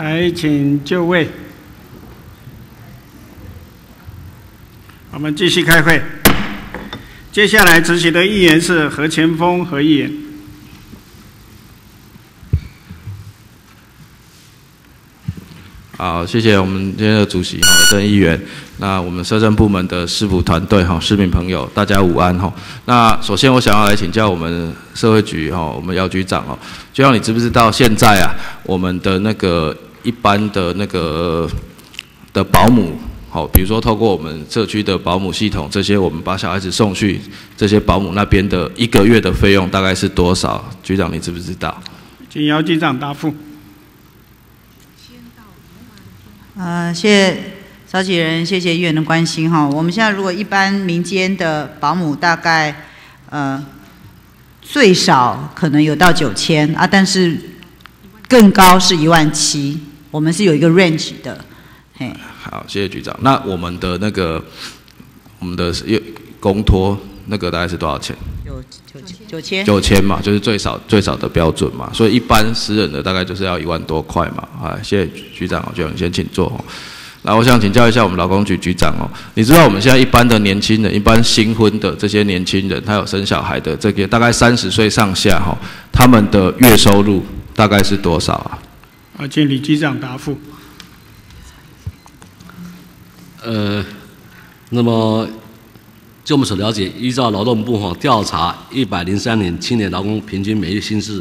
来，请就位。我们继续开会。接下来执行的议员是何前锋何议员。 好，谢谢我们今天的主席郑议员。那我们社政部门的市府团队市民朋友，大家午安那首先我想要来请教我们社会局我们姚局长就像你知不知道现在啊，我们的那个一般的那个的保姆比如说透过我们社区的保姆系统，这些我们把小孩子送去这些保姆那边的1个月的费用大概是多少？局长你知不知道？ 请姚局长答复。 谢谢召集人，谢谢议员的关心我们现在如果一般民间的保姆大概最少可能有到9000啊，但是更高是17000，我们是有一个 range 的。 好，谢谢局长。那我们的公托那个大概是多少钱？9000嘛，就是最少的标准嘛。所以一般私人的大概就是要1万多块嘛。谢谢局长局长你先请坐那我想请教一下我们劳工局局长你知道我们现在一般的年轻人，一般新婚的这些年轻人，他有生小孩的这个大概30岁上下他们的月收入大概是多少啊？ 请李局长答复。 那么就我们所了解，依照劳动部调查，103年青年劳工平均每月薪资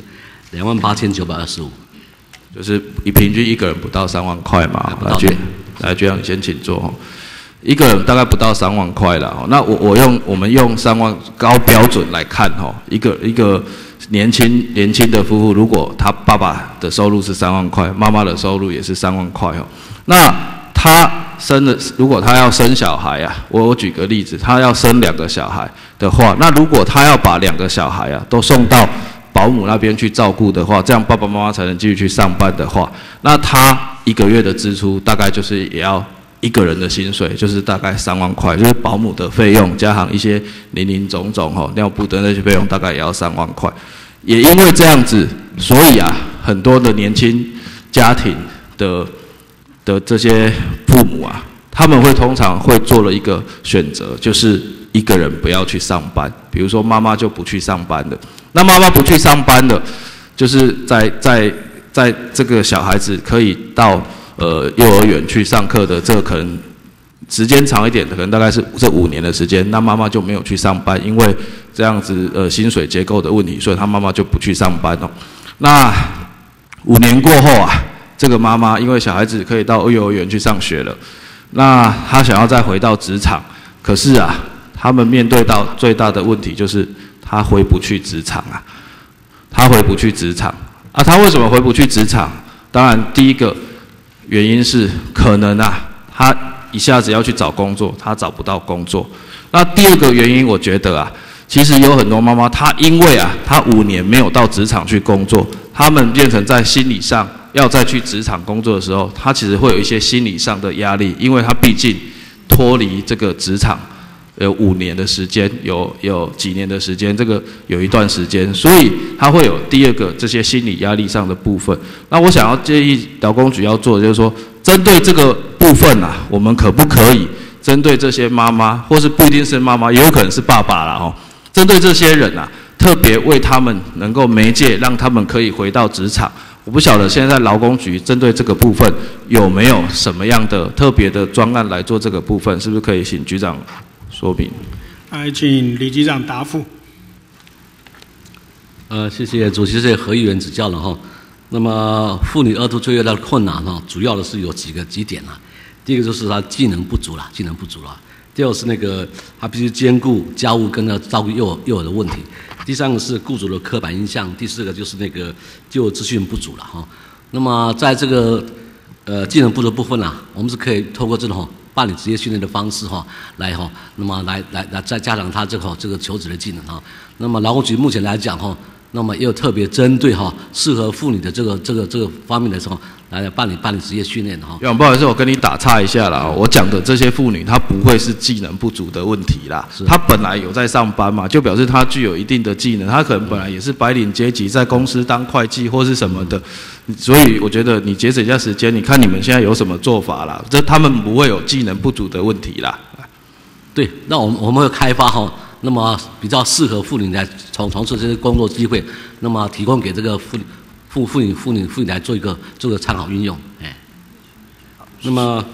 28925， 就是平均一个人不到3万块嘛。来，局长你先请坐一个人大概不到3万块了那我们用3万高标准来看一个年轻的夫妇，如果他爸爸的收入是3万块，妈妈的收入也是3万块那他如果他要生小孩我举个例子，他要生2个小孩的话，那如果他要把2个小孩都送到保姆那边去照顾的话，这样爸爸妈妈才能继续去上班的话，那他1个月的支出大概就是也要一个人的薪水，就是大概3万块，就是保姆的费用加上一些零种尿布的那些费用，大概也要3万块。也因为这样子，所以很多的年轻家庭的这些父母他们通常会做了一个选择，就是一个人不要去上班。比如说妈妈就不去上班了，那妈妈不去上班了，就是在这个小孩子可以到幼儿园去上课的，这个可能时间长一点的，可能大概是这5年的时间，那妈妈就没有去上班，因为这样子薪水结构的问题，所以她妈妈就不去上班那5年过后这个妈妈因为小孩子可以到幼儿园去上学了，那她想要再回到职场，可是他们面对到最大的问题就是她回不去职场她回不去职场她为什么回不去职场？当然第一个原因是可能她一下子要去找工作，她找不到工作。那第二个原因，我觉得其实有很多妈妈，她因为她5年没有到职场去工作，她们变成在心理上要再去职场工作的时候，她其实会有一些心理上的压力，因为她毕竟脱离这个职场有5年的时间，有几年的时间，这个有一段时间，所以她会有第二个这些心理压力上的部分。那我想要建议劳工局要做的就是说，针对这个部分我们可不可以针对这些妈妈，或是不一定是妈妈，也有可能是爸爸啦针对这些人特别为他们能够媒介，让他们可以回到职场。我不晓得现在劳工局针对这个部分有没有什么样的特别的专案来做这个部分，是不是可以请局长说明？ 来，请李局长答复。 谢谢主席，谢谢何议员指教了那么妇女儿童最大的困难主要的是有几点第一个就是她技能不足了。第二个是她必须兼顾家务跟照顾幼儿的问题。第三个是雇主的刻板印象。第四个就是就资讯不足了那么在这个技能不足的部分我们是可以透过这种办理职业训练的方式那么来再加强他这个求职的技能那么劳工局目前来讲那么也有特别针对适合妇女的这个方面的时候来办理职业训练的哈。 不好意思，我跟你打岔一下啦，我讲的这些妇女她不会是技能不足的问题啦，她本来有在上班嘛，就表示她具有一定的技能，她可能本来也是白领阶级，在公司当会计或是什么的，所以我觉得你节省一下时间，你看你们现在有什么做法啦？他们不会有技能不足的问题啦。 对，那我们会开发那么比较适合妇女来从事这些工作机会，那么提供给这个妇女来做一个参考运用，那么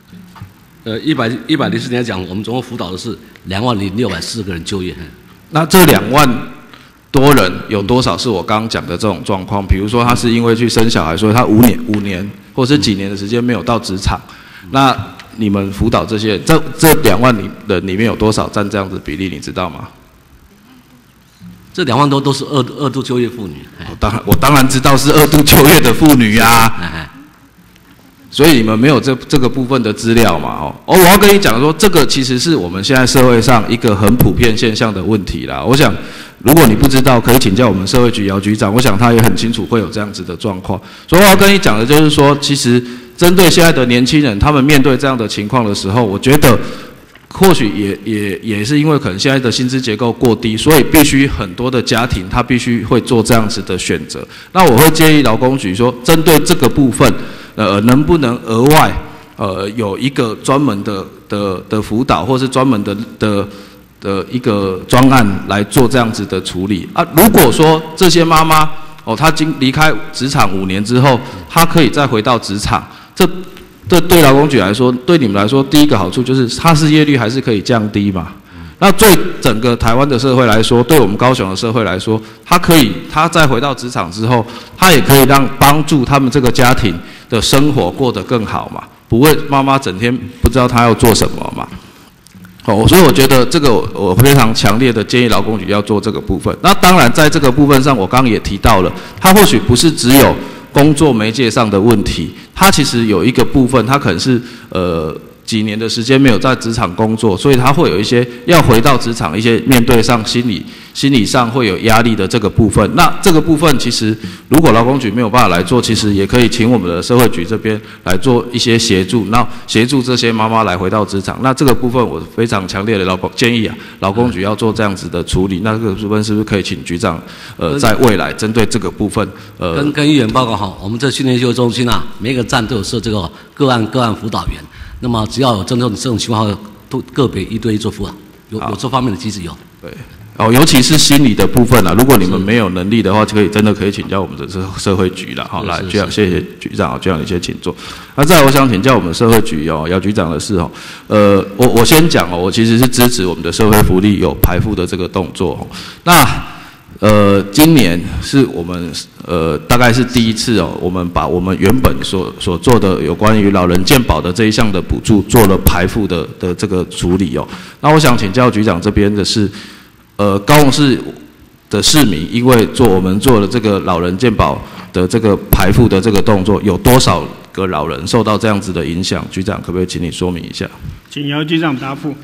104年来讲，我们总共辅导的是20640个人就业。 那这2万多人有多少是我刚刚讲的这种状况？比如说他是因为去生小孩，所以他5年或是几年的时间没有到职场，那你们辅导这些这2万人里面有多少占这样子比例，你知道吗？ 这2万多都是二度就业妇女。 我当然知道是2度就业的妇女啊，所以你们没有这个部分的资料嘛？我要跟你讲说，这个其实是我们现在社会上一个很普遍现象的问题啦。我想，如果你不知道，可以请教我们社会局姚局长，我想他也很清楚会有这样子的状况。所以我要跟你讲的就是说，其实针对现在的年轻人，他们面对这样的情况的时候，我觉得或许也是因为可能现在的薪资结构过低，所以必须很多的家庭他必须会做这样子的选择。那我会建议劳工局说，针对这个部分，能不能额外有一个专门的辅导，或是专门的一个专案来做这样子的处理啊？如果说这些妈妈她离开职场5年之后，她可以再回到职场，这对劳工局来说，对你们来说，第一个好处就是她失业率还是可以降低嘛。那对整个台湾的社会来说，对我们高雄的社会来说，她再回到职场之后，她也可以帮助他们这个家庭的生活过得更好嘛，不会妈妈整天不知道她要做什么嘛。所以我觉得这个我非常强烈的建议劳工局要做这个部分。那当然在这个部分上，我刚刚也提到了，它或许不是只有工作媒介上的问题，它其实有一个部分，它可能是几年的时间没有在职场工作，所以他会有一些要回到职场一些面对上心理上会有压力的这个部分。那这个部分其实如果劳工局没有办法来做，其实也可以请我们的社会局这边来做一些协助，那协助这些妈妈来回到职场。那这个部分我非常强烈的建议劳工局要做这样子的处理。那这个部分是不是可以请局长在未来针对这个部分跟议员报告好，我们这训练就业中心每个站都有设这个个案辅导员。那么只要有这种情况，都个别1对1做辅导，有这方面的机制有。对， 尤其是心理的部分如果你们没有能力的话，真的可以请教我们的社会局了。好，来，局长，谢谢局长，局长你先请坐。那再来，我想请教我们社会局姚局长的是我先讲我其实是支持我们的社会福利有排富的这个动作那今年是我们大概是第一次我们把我们原本所做的有关于老人健保的这一项的补助做了排富的这个处理那我想请教局长这边的是，高雄市的市民因为我们做了这个老人健保的这个排富的这个动作，有多少个老人受到这样子的影响？局长可不可以请你说明一下？ 请姚局长答复。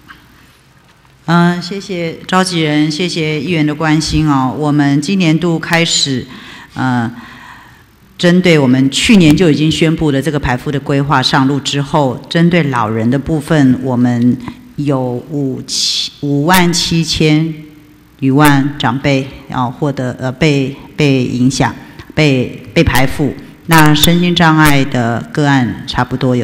谢谢召集人，谢谢议员的关心我们今年度开始，针对我们去年就已经宣布的这个排富的规划上路之后，针对老人的部分，我们有57000余万长辈获得被影响，被排富。那身心障碍的个案差不多有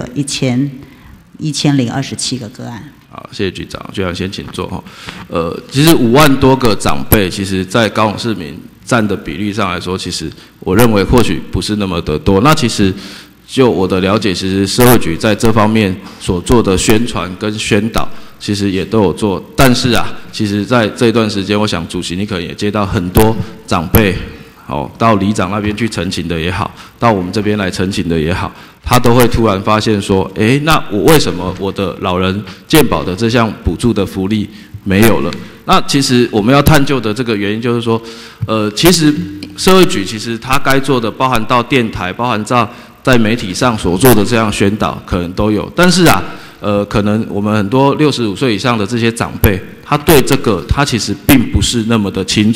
1027个个案。 好，谢谢局长。局长先请坐其实5万多个长辈，其实在高雄市民占的比例上来说，其实我认为或许不是那么的多。那其实就我的了解，其实社会局在这方面所做的宣传跟宣导，其实也都有做。但是其实在这一段时间，我想主席你可能也接到很多长辈到里长那边去陈情的也好，到我们这边来陈情的也好，他都会突然发现说，那我为什么我的老人健保的这项补助的福利没有了？那其实我们要探究的这个原因就是说，其实社会局其实他该做的，包含到电台，包含在媒体上所做的这样宣导，可能都有。但是可能我们很多65岁以上的这些长辈，他对这个他其实并不是那么的清楚，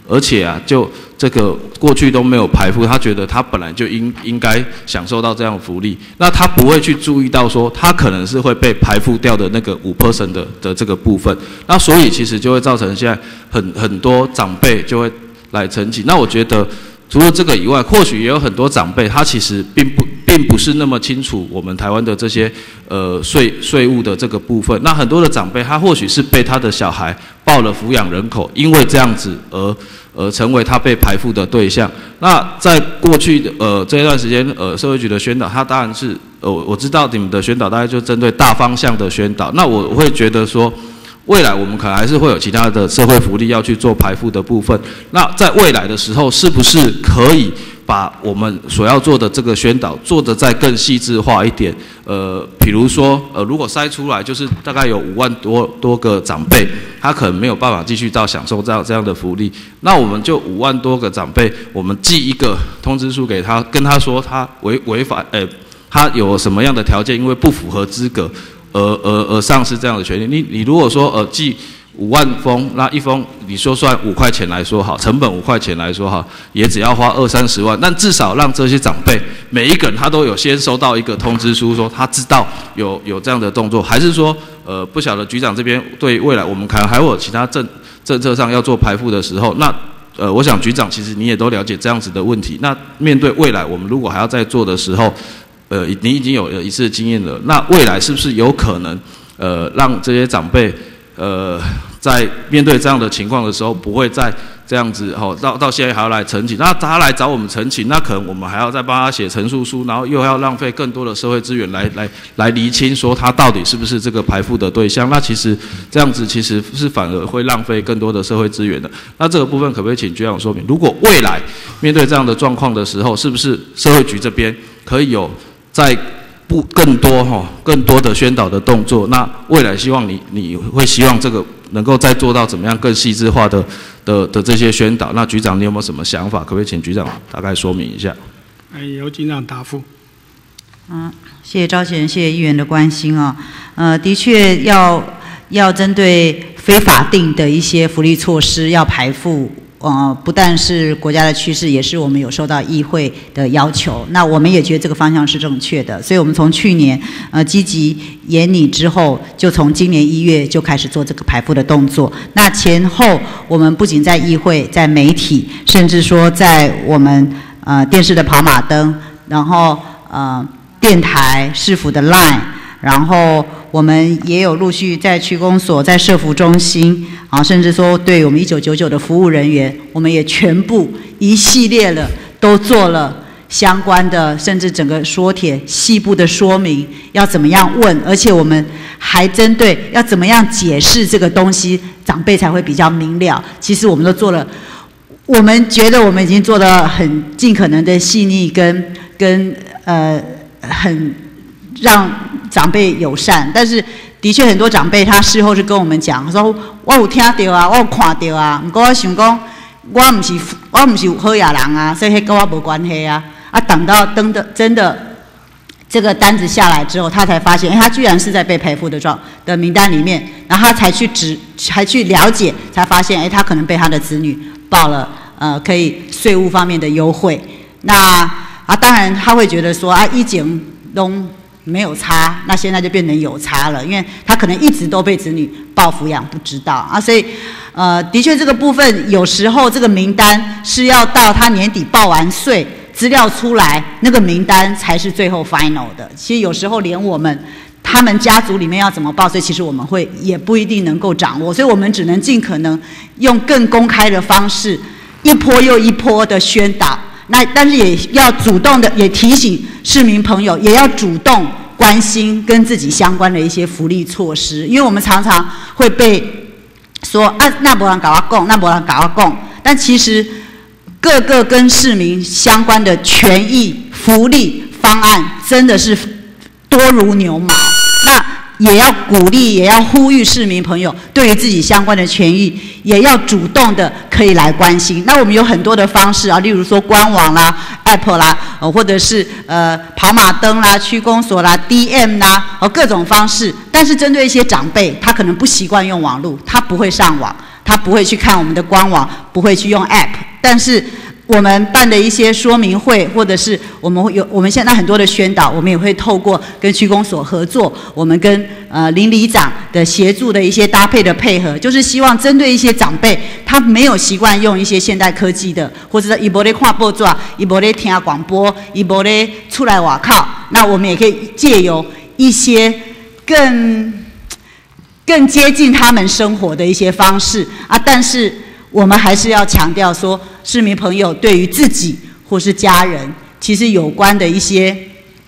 而且啊，就这个过去都没有排富，他觉得他本来就应该享受到这样的福利，那他不会去注意到说他可能是会被排富掉的那个5% 的这个部分，那所以其实就会造成现在很多长辈就会来陈情。那我觉得除了这个以外，或许也有很多长辈他其实并不是那么清楚我们台湾的这些税务的这个部分。那很多的长辈他或许是被他的小孩报了抚养人口，因为这样子而成为他被排富的对象。那在过去的这一段时间社会局的宣导，他当然是我知道你们的宣导大概就针对大方向的宣导。那我会觉得说，未来我们可能还是会有其他的社会福利要去做排富的部分。那在未来的时候，是不是可以把我们所要做的这个宣导做得再更细致化一点？比如说如果筛出来就是大概有5万多个长辈，他可能没有办法继续到享受这样的福利，那我们就5万多个长辈，我们寄一个通知书给他，跟他说他违反他有什么样的条件，因为不符合资格而丧失这样的权利。你如果说寄5万封，那一封你说算5块钱来说好，成本5块钱来说好，也只要花20-30万，但至少让这些长辈每一个人他都有先收到一个通知书，说他知道有这样的动作，还是说不晓得局长这边对未来我们可能还有其他政策上要做排富的时候，那我想局长其实你也都了解这样子的问题。那面对未来我们如果还要再做的时候，你已经有一次的经验了，那未来是不是有可能让这些长辈在面对这样的情况的时候，不会再这样子到现在还要来陈情，那他来找我们陈情，那可能我们还要再帮他写陈述书，然后又要浪费更多的社会资源来厘清说他到底是不是这个排富的对象。那其实这样子其实是反而会浪费更多的社会资源的。那这个部分可不可以请局长说明？如果未来面对这样的状况的时候，是不是社会局这边可以有在更多的宣导的动作？那未来希望你会希望这个能够再做到怎么样更细致化的这些宣导？那局长你有没有什么想法？可不可以请局长大概说明一下？ 由局长答复。 谢谢召集人，谢谢议员的关心啊。的确要针对非法定的一些福利措施要排富。不但是国家的趋势，也是我们有受到议会的要求。那我们也觉得这个方向是正确的，所以我们从去年积极研拟之后，就从今年1月就开始做这个排富的动作。那前后我们不仅在议会、在媒体，甚至说在我们电视的跑马灯，然后电台、市府的 LINE， 然后我们也有陆续在区公所、在社福中心甚至说对我们1999的服务人员，我们也全部一系列的都做了相关的，甚至整个说帖细部的说明，要怎么样问，而且我们还针对要怎么样解释这个东西，长辈才会比较明了。其实我们都做了，我们觉得我们已经做得很尽可能的细腻跟很让长辈友善，但是的确很多长辈他事后是跟我们讲说，我有听到啊，我有看到啊，不过我想讲，我不是好野人啊，所以那跟我没关系啊。等到真的这个单子下来之后，他才发现，他居然是在被排富的名单里面，然后他才去了解，才发现，他可能被他的子女报了可以税务方面的优惠。那当然他会觉得说以前都没有差，那现在就变成有差了，因为他可能一直都被子女报抚养不知道所以的确这个部分有时候这个名单是要到他年底报完税资料出来，那个名单才是最后 final 的。其实有时候连他们家族里面要怎么报税，其实我们也不一定能够掌握，所以我们只能尽可能用更公开的方式，一波又一波的宣导。但是也要主动的，也提醒市民朋友，也要主动关心跟自己相关的一些福利措施，因为我们常常会被说那没人跟我讲，那没人跟我讲，但其实各个跟市民相关的权益福利方案真的是多如牛毛。那也要鼓励，也要呼吁市民朋友对于自己相关的权益，也要主动的可以来关心。那我们有很多的方式例如说官网啦、App 啦，或者是跑马灯啦、区公所啦、DM 啦，各种方式。但是针对一些长辈，他可能不习惯用网络，他不会上网， 他不会去看我们的官网，不会去用 App， 但是我们办的一些说明会，或者是我们现在很多的宣导，我们也会透过跟区公所合作，我们跟邻里长的协助的一些搭配的配合，就是希望针对一些长辈，他没有习惯用一些现代科技的，或者是他没在看报纸，他没在听广播，他没在出来外靠，那我们也可以借由一些更接近他们生活的一些方式啊，但是我们还是要强调说，市民朋友对于自己或是家人，其实有关的一些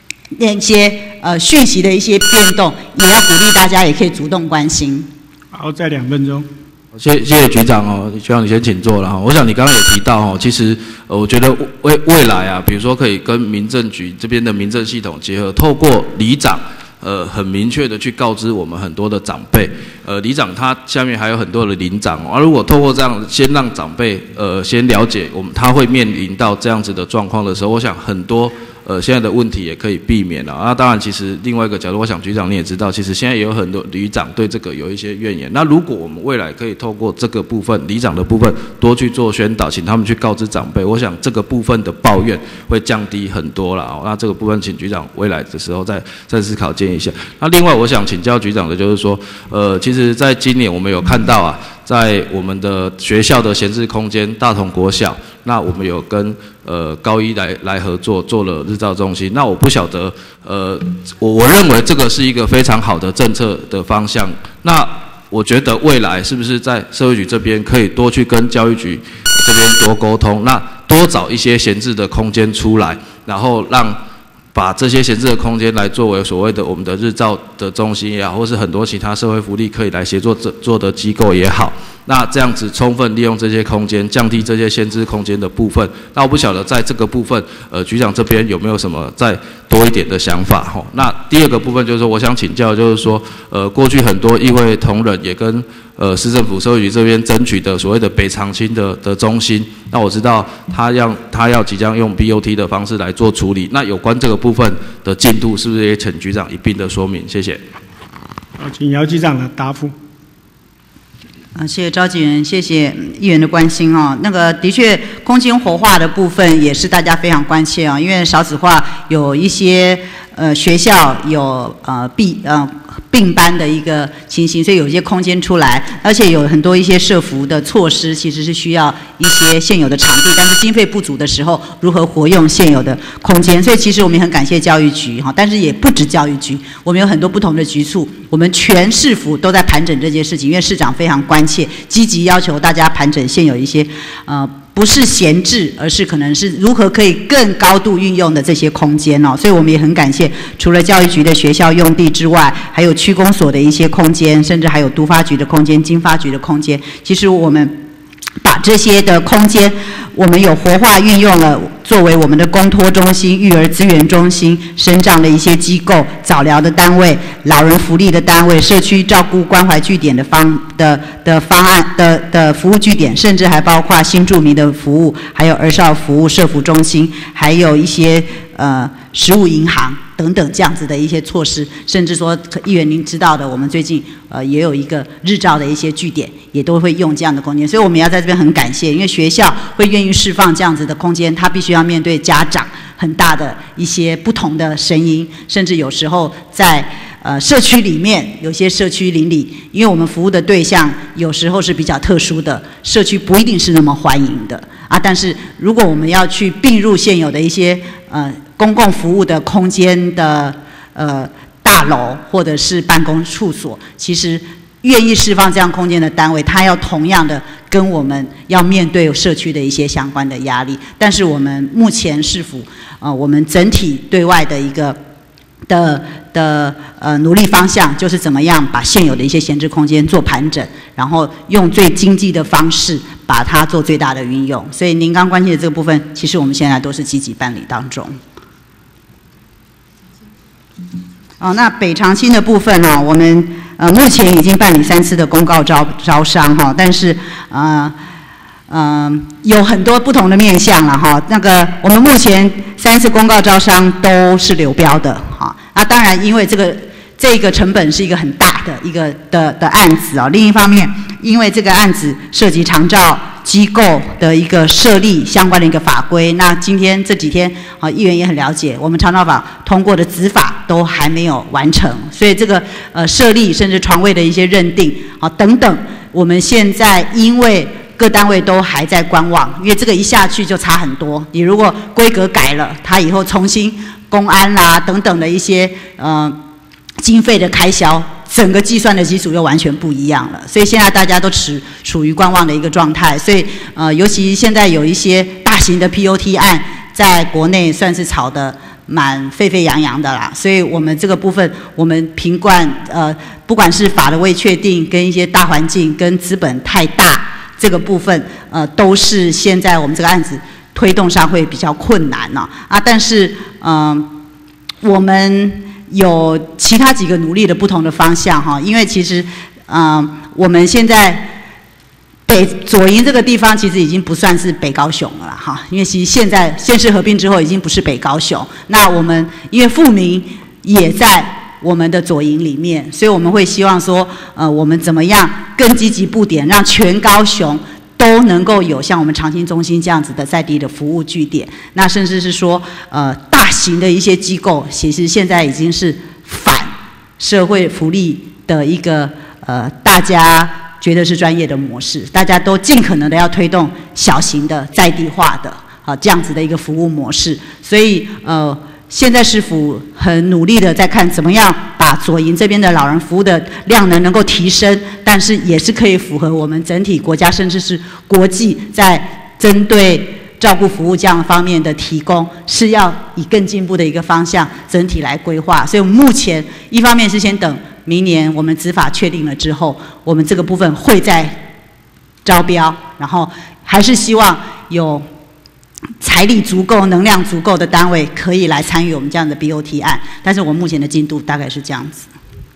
讯息的一些变动，也要鼓励大家，也可以主动关心。 好，再2分钟。 谢谢局长哦，局长你先请坐了哈。我想你刚刚也提到哦，其实我觉得未来啊，比如说可以跟民政局这边的民政系统结合，透过里长。很明确的去告知我们很多的长辈，里长他下面还有很多的邻长哦，如果透过这样先让长辈先了解他会面临到这样子的状况的时候，我想很多现在的问题也可以避免了。那当然，其实另外一个角度，我想局长你也知道，其实现在也有很多里长对这个有一些怨言。那如果我们未来可以透过这个部分，里长的部分多去做宣导，请他们去告知长辈，我想这个部分的抱怨会降低很多了。那这个部分，请局长未来的时候再思考建议一下。那另外，我想请教局长的就是说，其实在今年我们有看到啊，在我们的学校的闲置空间，大同国小，那我们有跟高一来合作做了日照中心。那我不晓得，我认为这个是一个非常好的政策的方向。那我觉得未来是不是在社会局这边可以多去跟教育局这边多沟通，那多找一些闲置的空间出来，然后把这些闲置的空间来作为所谓的我们的日照的中心也好，或是很多其他社会福利可以来协作做的机构也好，那这样子充分利用这些空间，降低这些闲置空间的部分。那我不晓得在这个部分，局长这边有没有什么再多一点的想法哈？那第二个部分就是说，我想请教，就是说，过去很多议会同仁也跟市政府社会局这边争取的所谓的北长青的中心，那我知道他要即将用 BOT 的方式来做处理。那有关这个部分的进度，是不是也请局长一并的说明？谢谢。 好，请姚局长的答复。 谢谢召集人，谢谢议员的关心哦。那个的确，空间活化的部分也是大家非常关切啊，因为少子化有一些学校有并班的一个情形，所以有一些空间出来，而且有很多一些社福的措施，其实是需要一些现有的场地，但是经费不足的时候，如何活用现有的空间？所以其实我们也很感谢教育局哈，但是也不止教育局，我们有很多不同的局处，我们全市府都在盘整这件事情，因为市长非常关切，积极要求大家盘整现有一些不是闲置，而是可能是如何可以更高度运用的这些空间哦，所以我们也很感谢，除了教育局的学校用地之外，还有区公所的一些空间，甚至还有都发局的空间、经发局的空间。其实我们把这些的空间，我们有活化运用了，作为我们的公托中心、育儿资源中心、身障的一些机构、早疗的单位、老人福利的单位、社区照顾关怀据点的方案的服务据点，甚至还包括新住民的服务，还有儿少服务社福中心，还有一些食物银行等等这样子的一些措施，甚至说议员您知道的，我们最近也有一个日照的一些据点，也都会用这样的空间，所以我们要在这边很感谢，因为学校会愿意释放这样子的空间，他必须要面对家长很大的一些不同的声音，甚至有时候在社区里面有些社区邻里，因为我们服务的对象有时候是比较特殊的，社区不一定是那么欢迎的啊。但是如果我们要去并入现有的一些公共服务的空间的大楼或者是办公处所，其实愿意释放这样空间的单位，它要同样的跟我们要面对社区的一些相关的压力。但是我们目前市府我们整体对外的一个努力方向，就是怎么样把现有的一些闲置空间做盘整，然后用最经济的方式把它做最大的运用。所以您刚关心的这个部分，其实我们现在都是积极办理当中。那北长青的部分我们目前已经办理3次的公告招商但是有很多不同的面向了那个我们目前3次公告招商都是流标的那当然因为这个成本是一个很大的一个的案子哦。另一方面，因为这个案子涉及长照机构的一个设立相关的一个法规，那今天这几天议员也很了解，我们长照法通过的执法都还没有完成，所以这个设立甚至床位的一些认定等等，我们现在因为各单位都还在观望，因为这个一下去就差很多。你如果规格改了，它以后重新公安啦等等的一些经费的开销，整个计算的基础又完全不一样了。所以现在大家都处于观望的一个状态。所以尤其现在有一些大型的 POT 案，在国内算是炒得蛮沸沸扬扬的啦。所以我们这个部分，我们评断不管是法的未确定，跟一些大环境跟资本太大。这个部分都是现在我们这个案子推动上会比较困难呢但是我们有其他几个努力的不同的方向哈，因为其实我们现在左营这个地方其实已经不算是北高雄了啦哈，因为其实现在县市合并之后已经不是北高雄，那我们因为富民也在我们的左营里面，所以我们会希望说，我们怎么样更积极布点，让全高雄都能够有像我们长青中心这样子的在地的服务据点。那甚至是说，大型的一些机构，其实现在已经是反社会福利的一个大家觉得是专业的模式，大家都尽可能的要推动小型的在地化的这样子的一个服务模式。所以现在市府很努力的在看怎么样把左营这边的老人服务的量能够提升，但是也是可以符合我们整体国家甚至是国际在针对照顾服务这样方面的提供，是要以更进步的一个方向整体来规划。所以我们目前一方面是先等明年我们执法确定了之后，我们这个部分会再招标，然后还是希望有财力足够、能量足够的单位可以来参与我们这样的 BOT 案，但是我们目前的进度大概是这样子。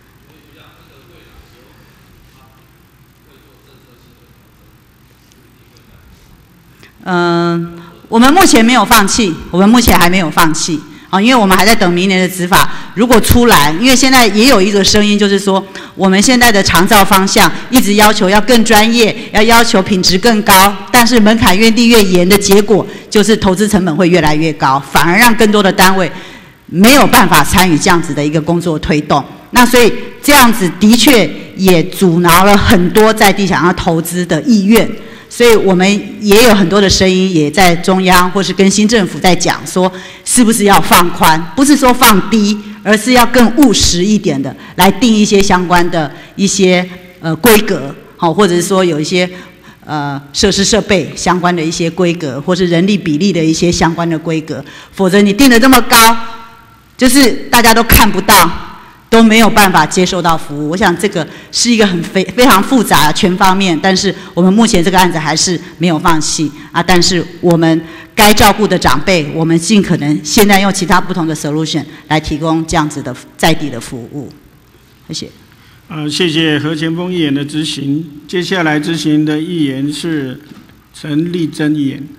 我们目前没有放弃，我们目前还没有放弃因为我们还在等明年的执法如果出来，因为现在也有一个声音，就是说我们现在的长照方向一直要求要更专业，要求品质更高，但是门槛越低越严的结果，就是投资成本会越来越高，反而让更多的单位没有办法参与这样子的一个工作推动。那所以这样子的确也阻挠了很多在地想要投资的意愿。所以我们也有很多的声音，也在中央或是跟新政府在讲说，是不是要放宽？不是说放低，而是要更务实一点的来定一些相关的一些规格，或者是说有一些设施设备相关的一些规格，或是人力比例的一些相关的规格。否则你定得这么高，就是大家都看不到，都没有办法接受到服务。我想这个是一个非常复杂全方面，但是我们目前这个案子还是没有放弃但是我们该照顾的长辈，我们尽可能现在用其他不同的 solution 来提供这样子的在地的服务。谢谢。 谢谢何前锋议员的质询。接下来质询的议员是陈丽珍议员。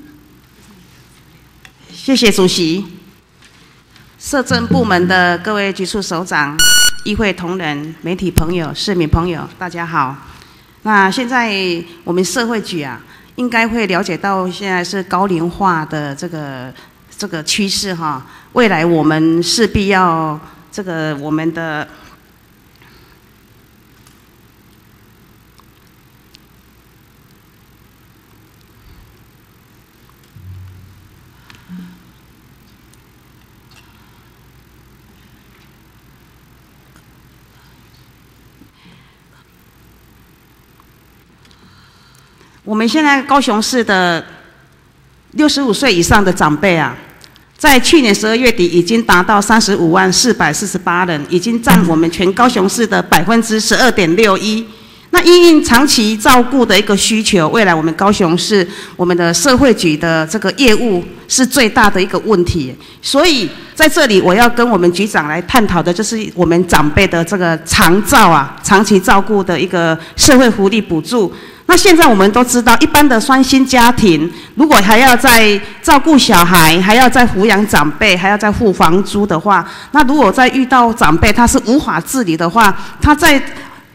谢谢主席。社政部门的各位局处首长、议会同仁、媒体朋友、市民朋友，大家好。那现在我们社会局应该会了解到，现在是高龄化的这个趋势哈。未来我们势必要我们的我们现在高雄市的65岁以上的长辈在去年12月底已经达到35.448人，已经占我们全高雄市的12.61%。那因应长期照顾的一个需求，未来我们高雄市我们的社会局的这个业务是最大的一个问题。所以在这里我要跟我们局长来探讨的，就是我们长辈的这个长照长期照顾的一个社会福利补助。那现在我们都知道，一般的双薪家庭，如果还要再照顾小孩，还要再抚养长辈，还要再付房租的话，那如果再遇到长辈他是无法自理的话，他在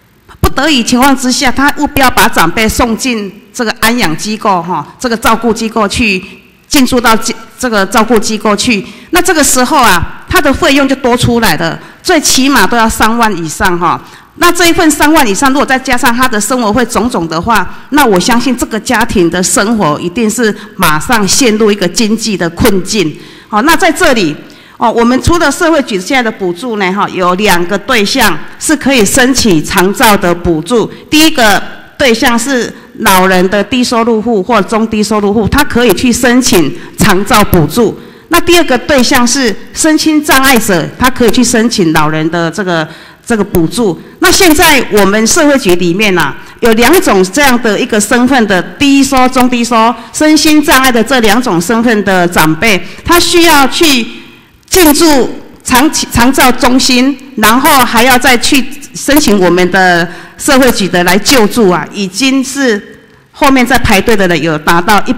得已情况之下，他务必要把长辈送进这个安养机构这个照顾机构去，进驻到这个照顾机构去。那这个时候啊，他的费用就多出来了，最起码都要3万以上那这一份3万以上，如果再加上他的生活费种种的话，那我相信这个家庭的生活一定是马上陷入一个经济的困境。那在这里我们除了社会局现在的补助呢有2个对象是可以申请长照的补助。第一个对象是老人的低收入户或中低收入户，他可以去申请长照补助。那第二个对象是身心障碍者，他可以去申请老人的这个补助。那现在我们社会局里面有2种这样的一个身份的低收、中低收、身心障碍的这2种身份的长辈，他需要去进驻长照中心，然后还要再去申请我们的社会局的来救助已经是后面在排队的人有达到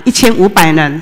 1500人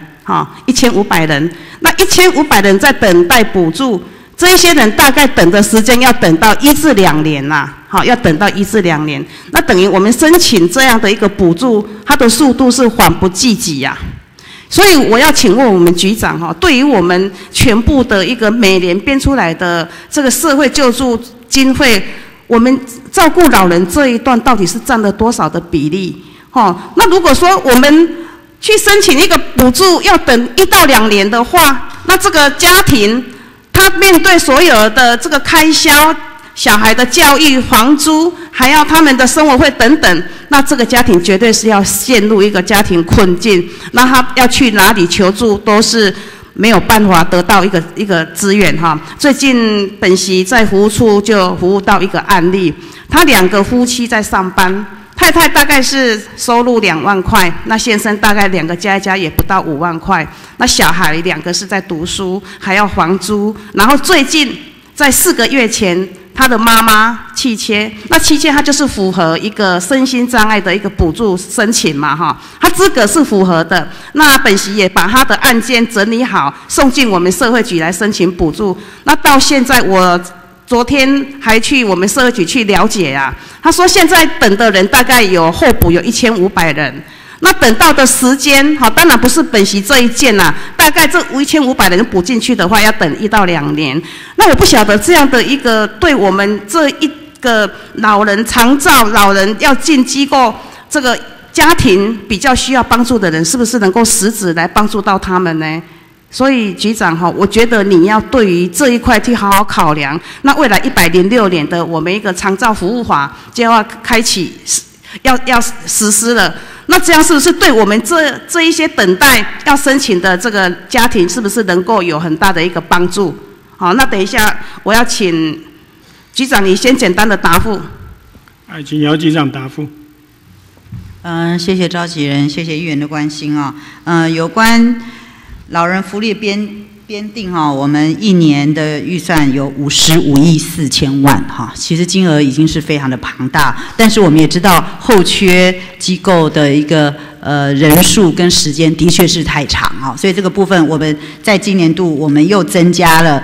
，1500人。那1500人在等待补助，这一些人大概等的时间要等到1至2年要等到1至2年。那等于我们申请这样的一个补助，它的速度是缓不济急所以我要请问我们局长对于我们全部的一个每年编出来的这个社会救助经费，我们照顾老人这一段到底是占了多少的比例？那如果说我们去申请一个补助要等1到2年的话，那这个家庭他面对所有的这个开销，小孩的教育、房租，还要他们的生活费等等，那这个家庭绝对是要陷入一个家庭困境。那他要去哪里求助都是没有办法得到一个资源最近本席在服务处就服务到一个案例，他2个夫妻在上班，太太大概是收入2万块，那先生大概2个加一加也不到5万块，那小孩2个是在读书，还要房租，然后最近在4个月前，他的妈妈气切，那气切他就是符合一个身心障碍的一个补助申请嘛他资格是符合的。那本席也把他的案件整理好，送进我们社会局来申请补助。那到现在我昨天还去我们社会局去了解他说现在等的人大概有候补有1500人。那等到的时间当然不是本席这一件大概这1500人补进去的话要等1到2年。那我不晓得这样的一个对我们这一个老人长照老人要进机构这个家庭比较需要帮助的人，是不是能够实质来帮助到他们呢？所以局长我觉得你要对于这一块去好好考量。那未来106年的我们一个长照服务法就要开启要实施了，那这样是不是对我们这一些等待要申请的这个家庭，是不是能够有很大的一个帮助？好，那等一下我要请局长你先简单的答复。 请姚局长答复。 谢谢召集人，谢谢议员的关心有关老人福利编定我们1年的预算有55亿4千万其实金额已经是非常的庞大，但是我们也知道后缺机构的一个人数跟时间的确是太长所以这个部分我们在今年度我们又增加了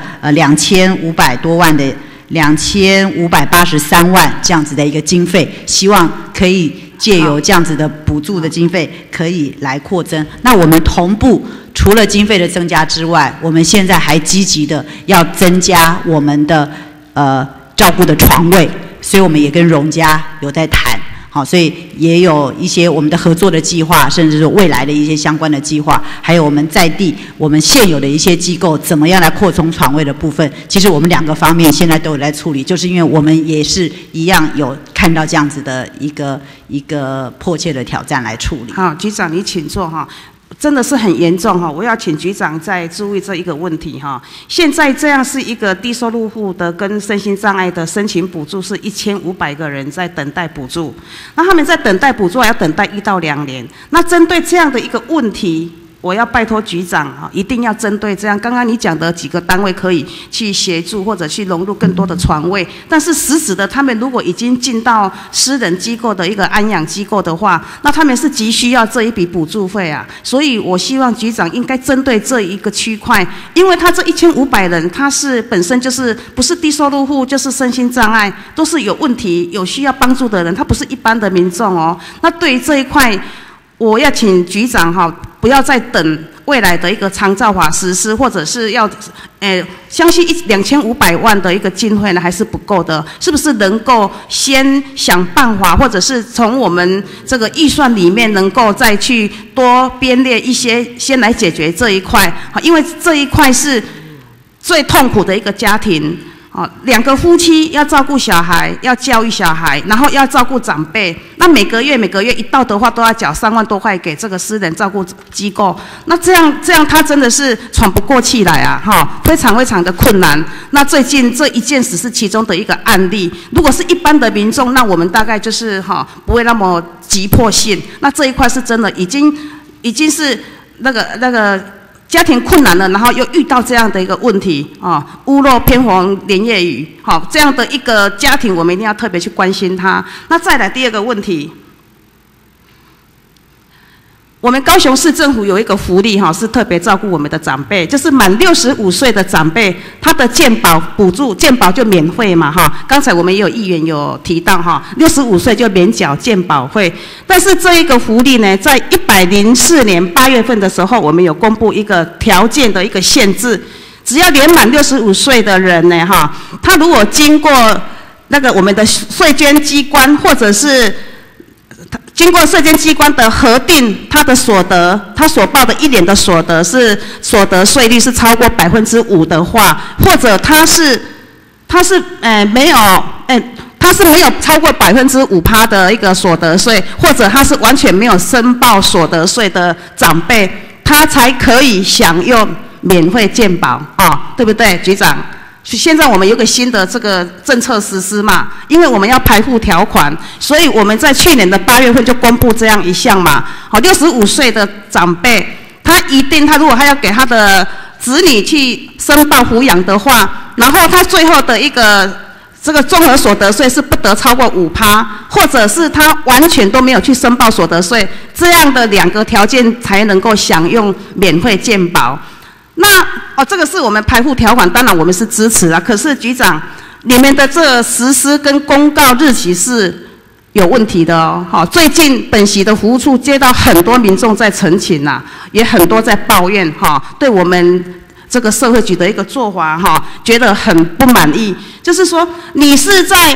2500多万的2583万这样子的一个经费，希望可以借由这样子的补助的经费可以来扩增。那我们同步除了经费的增加之外，我们现在还积极的要增加我们的照顾的床位，所以我们也跟荣家有在谈所以也有一些我们的合作的计划，甚至是未来的一些相关的计划，还有我们在地我们现有的一些机构怎么样来扩充床位的部分，其实我们2个方面现在都有在处理，就是因为我们也是一样有看到这样子的一个迫切的挑战来处理。 好，局长你请坐真的是很严重我要请局长再注意这一个问题现在这样是一个低收入户的跟身心障碍的申请补助是1500个人在等待补助，那他们在等待补助还要等待1到2年。那针对这样的一个问题， 我要拜托局长啊，一定要针对这样。刚刚你讲的几个单位可以去协助或者去融入更多的床位，但是实质的，他们如果已经进到私人机构的一个安养机构的话，那他们是急需要这一笔补助费啊。所以我希望局长应该针对这一个区块，因为他这1500人，他是本身就是不是低收入户，就是身心障碍，都是有问题、有需要帮助的人，他不是一般的民众哦。那对于这一块，我要请局长哈，不要再等未来的一个长照法实施，或者是要，相信2500万的一个经费呢还是不够的，是不是能够先想办法，或者是从我们这个预算里面能够再去多编列一些，先来解决这一块，因为这一块是最痛苦的一个家庭。2个夫妻要照顾小孩，要教育小孩，然后要照顾长辈，那每个月一到的话都要缴3万多块给这个私人照顾机构，那这样他真的是喘不过气来啊，非常非常的困难。那最近这一件只是其中的一个案例，如果是一般的民众，那我们大概就是不会那么急迫性。那这一块是真的已经是那个。家庭困难了，然后又遇到这样的一个问题屋漏偏逢连夜雨，这样的一个家庭，我们一定要特别去关心他。那再来第二个问题，我们高雄市政府有一个福利是特别照顾我们的长辈，就是满65岁的长辈，他的健保补助，健保就免费嘛刚才我们也有议员有提到65岁就免缴健保费，但是这一个福利呢，在104年8月份的时候，我们有公布一个条件的一个限制，只要年满65岁的人呢他如果经过那个我们的税捐机关或者是经过税捐机关的核定，他的所得，他所报的1年的所得是所得税率是超过5%的话，或者他是没有超过5%的一个所得税，或者他是完全没有申报所得税的长辈，他才可以享用免费健保对不对，局长？现在我们有个新的这个政策实施嘛，因为我们要排付条款，所以我们在去年的8月份就公布这样一项嘛。65岁的长辈，他如果他要给他的子女去申报抚养的话，然后他最后的一个这个综合所得税是不得超过5%，或者是他完全都没有去申报所得税，这样的2个条件才能够享用免费健保。那这个是我们排付条款，当然我们是支持可是局长，你们的这实施跟公告日期是有问题的最近本席的服务处接到很多民众在陈情也很多在抱怨对我们这个社会局的一个做法觉得很不满意。就是说，你是在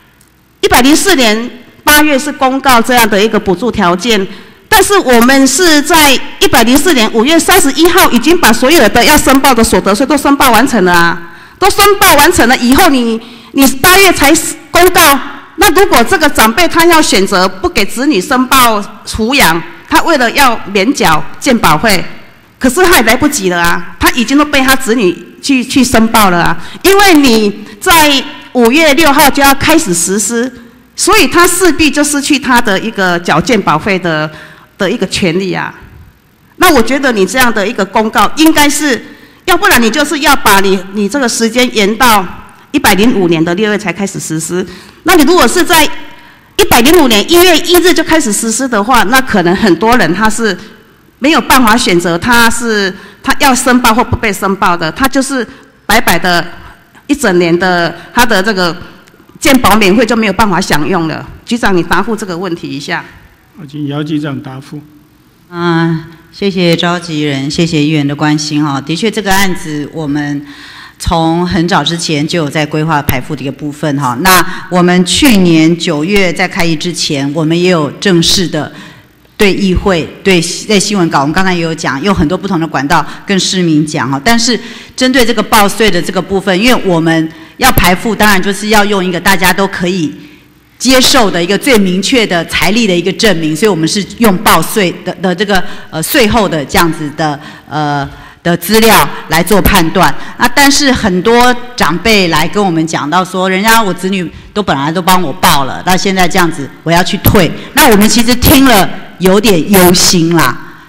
104年8月是公告这样的一个补助条件。但是我们是在104年5月31号已经把所有的要申报的所得税都申报完成了都申报完成了以后你8月才公告，那如果这个长辈他要选择不给子女申报抚养，他为了要免缴健保费，可是他也来不及了他已经都被他子女去申报了因为你在5月6号就要开始实施，所以他势必就失去他的一个缴健保费的一个权利那我觉得你这样的一个公告应该是，要不然你就是要把你这个时间延到105年的6月才开始实施。那你如果是在105年1月1日就开始实施的话，那可能很多人他是没有办法选择他要申报或不被申报的，他就是白白的一整年的他的这个健保免费就没有办法享用了。局长，你答复这个问题一下。 我请姚局长答复。 谢谢召集人，谢谢议员的关心的确，这个案子我们从很早之前就有在规划排付的一个部分那我们去年9月在开议之前，我们也有正式的对议会、在新闻稿，我们刚才也有讲，用很多不同的管道跟市民讲但是针对这个报税的这个部分，因为我们要排付，当然就是要用一个大家都可以接受的一个最明确的财力的一个证明，所以我们是用报税的这个税后的这样子的资料来做判断但是很多长辈来跟我们讲到说，人家我子女本来都帮我报了，那现在这样子我要去退，那我们其实听了有点忧心啦。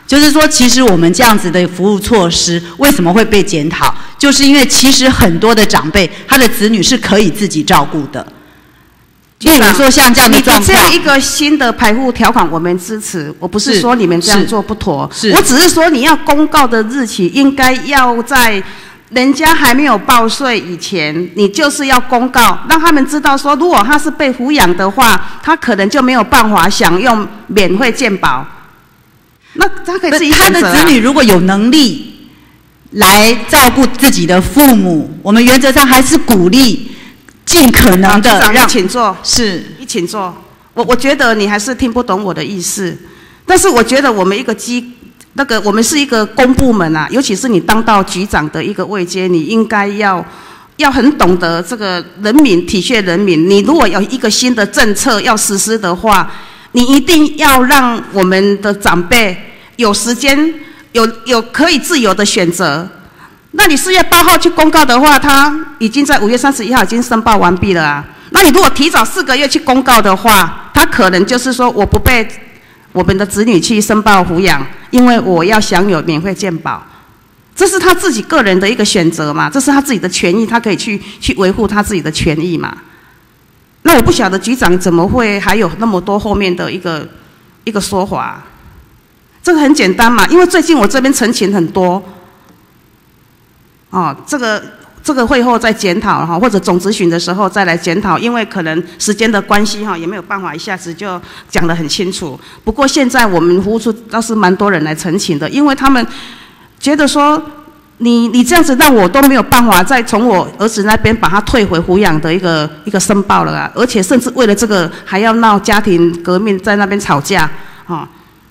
就是说，其实我们这样子的服务措施为什么会被检讨？就是因为其实很多的长辈，他的子女是可以自己照顾的。例如说像这样的状况， 这样一个新的排户条款，我们支持。我不是说你们这样做不妥，我只是说你要公告的日期应该要在人家还没有报税以前，你就是要公告，让他们知道说，如果他是被抚养的话，他可能就没有办法享用免费健保。那他可以自己选择啊。 他的子女如果有能力来照顾自己的父母，我们原则上还是鼓励尽可能的让请坐， 是一请坐。我觉得你还是听不懂我的意思，但是我觉得我们一个我们是一个公部门啊，尤其是你当到局长的一个位阶，你应该要很懂得这个人民，体恤人民。你如果有一个新的政策要实施的话，你一定要让我们的长辈有时间，有可以自由的选择。那你4月8号去公告的话，他已经在5月31号已经申报完毕了啊。那你如果提早4个月去公告的话，他可能就是说我不被我们的子女去申报抚养，因为我要享有免费健保，这是他自己个人的一个选择嘛，这是他自己的权益，他可以去维护他自己的权益嘛。那我不晓得局长怎么会还有那么多后面的一个说法，这个很简单嘛，因为最近我这边陈情很多，哦，这个会后再检讨哈，或者总质询的时候再来检讨，因为可能时间的关系哈，也没有办法一下子就讲得很清楚。不过现在我们服务处倒是蛮多人来陈情的，因为他们觉得说你这样子让我都没有办法再从我儿子那边把他退回抚养的一个申报了啊，而且甚至为了这个还要闹家庭革命，在那边吵架啊。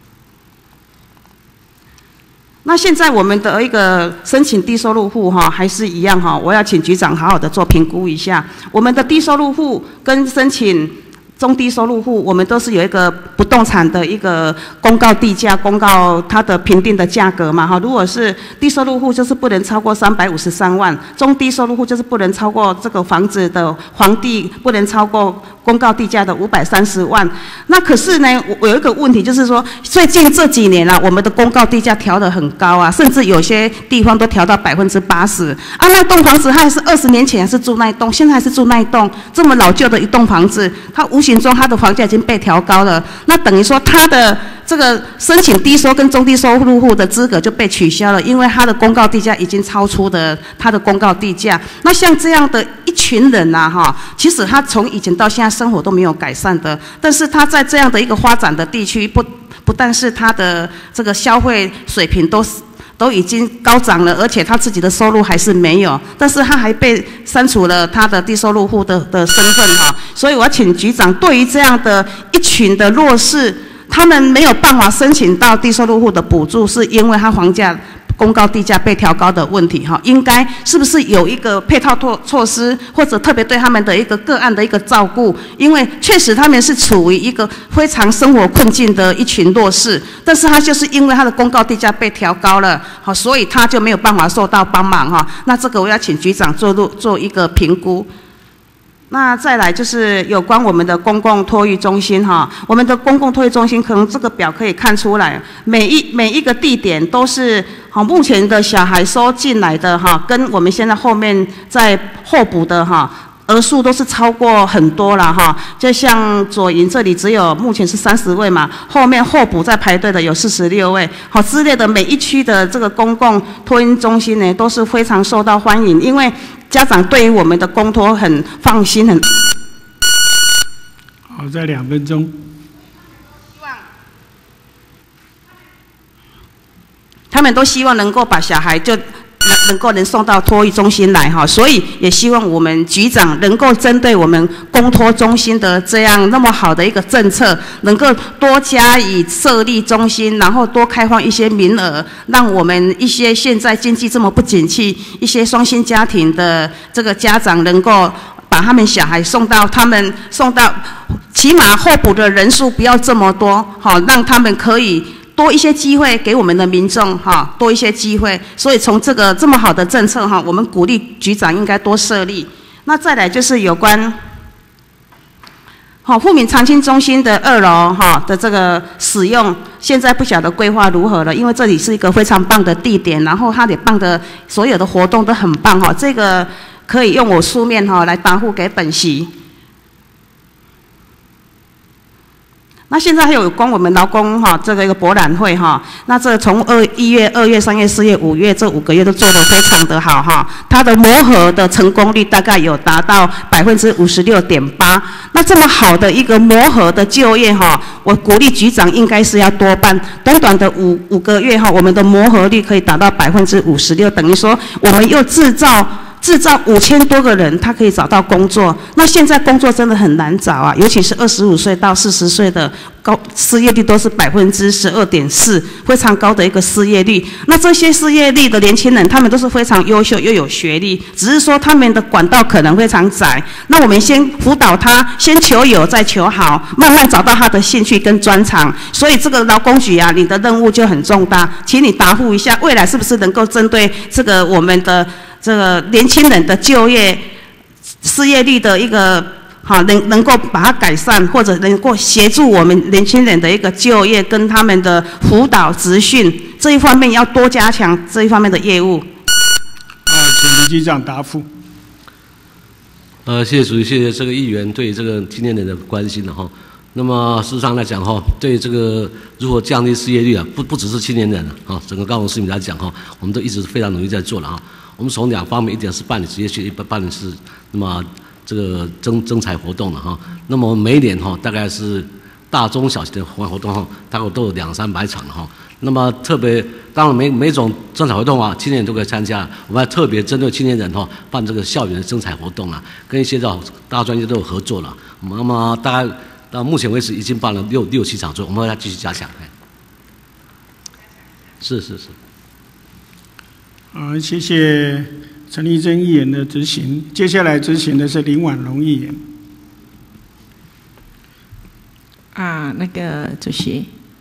那现在我们的一个申请低收入户哈，还是一样哈，我要请局长好好的做评估一下。我们的低收入户跟申请中低收入户，我们都是有一个不动产的一个公告地价，公告它的评定的价格嘛哈。如果是低收入户，就是不能超过353万；中低收入户就是不能超过这个房子的房地不能超过公告地价的530万。那可是呢，我有一个问题，就是说最近这几年啊，我们的公告地价调得很高啊，甚至有些地方都调到80%啊。那栋房子它还是20年前还是住那一栋，现在还是住那一栋，这么老旧的一栋房子，它无形中它的房价已经被调高了，那等于说它的这个申请低收跟中低收入户的资格就被取消了，因为它的公告地价已经超出的它的公告地价。那像这样的一群人啊哈，其实他从以前到现在生活都没有改善的，但是他在这样的一个发展的地区，不但是他的这个消费水平都已经高涨了，而且他自己的收入还是没有，但是他还被删除了他的低收入户的身份哈。所以我要请局长，对于这样的一群的弱势，他们没有办法申请到低收入户的补助，是因为他房价公告地价被调高的问题哈，应该是不是有一个配套措施，或者特别对他们的一个个案的一个照顾？因为确实他们是处于一个非常生活困境的一群弱势，但是他就是因为他的公告地价被调高了，好，所以他就没有办法受到帮忙哈。那这个我要请局长做一个评估。那再来就是有关我们的公共托育中心哈，我们的公共托育中心可能这个表可以看出来，每一个地点都是好，目前的小孩收进来的哈，跟我们现在后面在候补的哈，额数都是超过很多了哈。就像左营这里只有目前是30位嘛，后面候补在排队的有46位，好之类的，每一区的这个公共托育中心呢都是非常受到欢迎，因为家长对于我们的公托很放心，很好，在2分钟。 他们都希望能够把小孩就能送到托育中心来哈，所以也希望我们局长能够针对我们公托中心的这样那么好的一个政策，能够多加以设立中心，然后多开放一些名额，让我们一些现在经济这么不景气、一些双薪家庭的这个家长能够把他们小孩送到起码候补的人数不要这么多，好，让他们可以多一些机会给我们的民众哈，多一些机会。所以从这么好的政策哈，我们鼓励局长应该多设立。那再来就是有关富民长青中心的2楼哈的这个使用， 现在不晓得规划如何了，因为这里是一个非常棒的地点，然后它也办的所有的活动都很棒哈，这个可以用我书面哈来答复给本席。那现在还有关我们劳工哈这个一个博览会哈，那这从1月、2月、3月、4月、5月这5个月都做得非常的好哈，它的磨合的成功率大概有达到56.8%。那这么好的一个磨合的就业哈，我鼓励局长应该是要多办，短短的五个月哈，我们的磨合率可以达到56%，等于说我们又制造5000多个人，他可以找到工作。那现在工作真的很难找啊，尤其是25岁到40岁的失业率都是12.4%，非常高的一个失业率。那这些失业率的年轻人，他们都是非常优秀又有学历，只是说他们的管道可能非常窄。那我们先辅导他，先求有再求好，慢慢找到他的兴趣跟专长。所以这个劳工局啊，你的任务就很重大，请你答复一下，未来是不是能够针对这个我们的这个年轻人的就业失业率的一个好能够把它改善，或者能够协助我们年轻人的一个就业跟他们的辅导职训这一方面要多加强这一方面的业务。 请李局长答复。 谢谢主席，谢谢这个议员对这个青年人的关心了哈。那么事实上来讲哈，对这个如何降低失业率啊，不只是青年人啊，整个高雄市民来讲哈，我们都一直非常努力在做了哈。我们从2方面，一点是办理职业训练，办理是那么这个征才活动了哈。那么每一年哈，大概是大中小型的活动哈，大概都有200-300场哈。那么特别当然每种征才活动啊，青年人都可以参加。我们还特别针对青年人哈，办这个校园的征才活动啊，跟一些大专业都有合作了。那么大概到目前为止已经办了6-7场左右，我们会再继续加强。是。 好，谢谢陈丽珍议员的执行。接下来执行的是林婉容议员。 那个主席，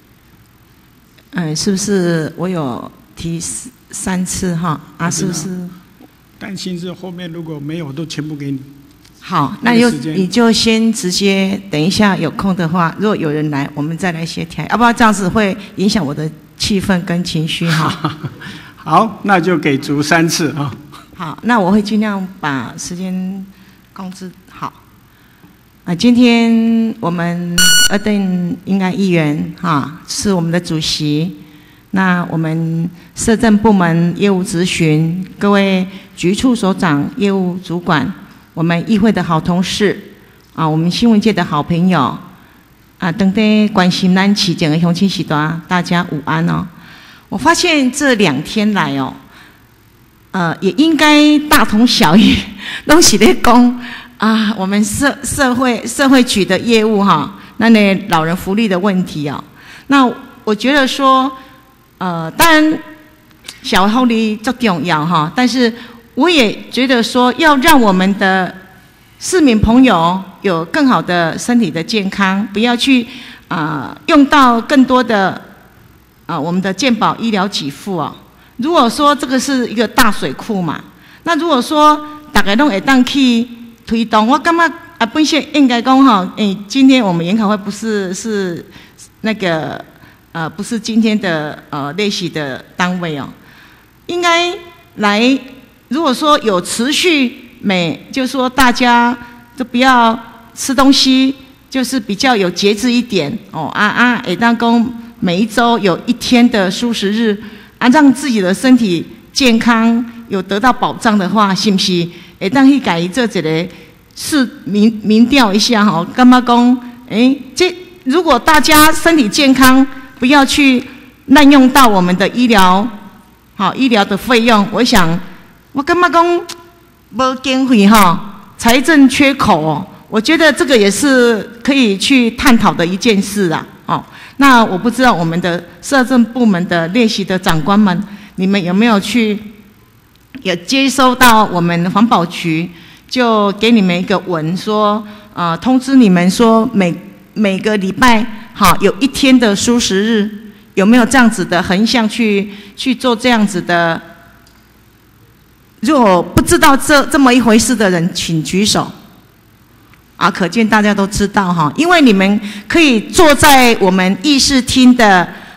是不是我有提3次哈？是不是？ 担心是后面如果没有，都全部给你。 好，那你就先直接等一下有空的话，如果有人来，我们再来协调，要不然这样子会影响我的气氛跟情绪哈。 好，那就给足3次啊。 好，那我会尽量把时间控制好。今天我们邓英安议员哈是我们的主席，那我们社政部门业务咨询，各位局处所长、业务主管，我们议会的好同事我们新闻界的好朋友等待关心咱市政的乡亲时代，大家午安哦。我发现这2天来也应该大同小异，都是在讲我们社会局的业务那老人福利的问题那我觉得说当然小福利最重要但是我也觉得说要让我们的市民朋友有更好的身体的健康，不要去用到更多的我们的健保医疗给付如果说这个是一个大水库嘛，那如果说大家都会当去推动，我感觉本身应该讲今天我们研讨会不是那个不是今天的列席的单位应该来，如果说有持续就是说大家都不要吃东西，就是比较有节制一点会当讲每一周有1天的蔬食日让自己的身体健康有得到保障的话，是不是会当去改做一个民调一下感觉讲这如果大家身体健康，不要去滥用到我们的医疗的费用，我想我感觉讲没经费财政缺口我觉得这个也是可以去探讨的一件事那我不知道我们的社政部门的列席的长官们，你们有没有接收到我们环保局就给你们一个文说通知你们说每个礼拜有1天的蔬食日，有没有这样子的横向去做这样子的？如果不知道这么一回事的人，请举手。可见大家都知道因为你们可以坐在我们议事厅的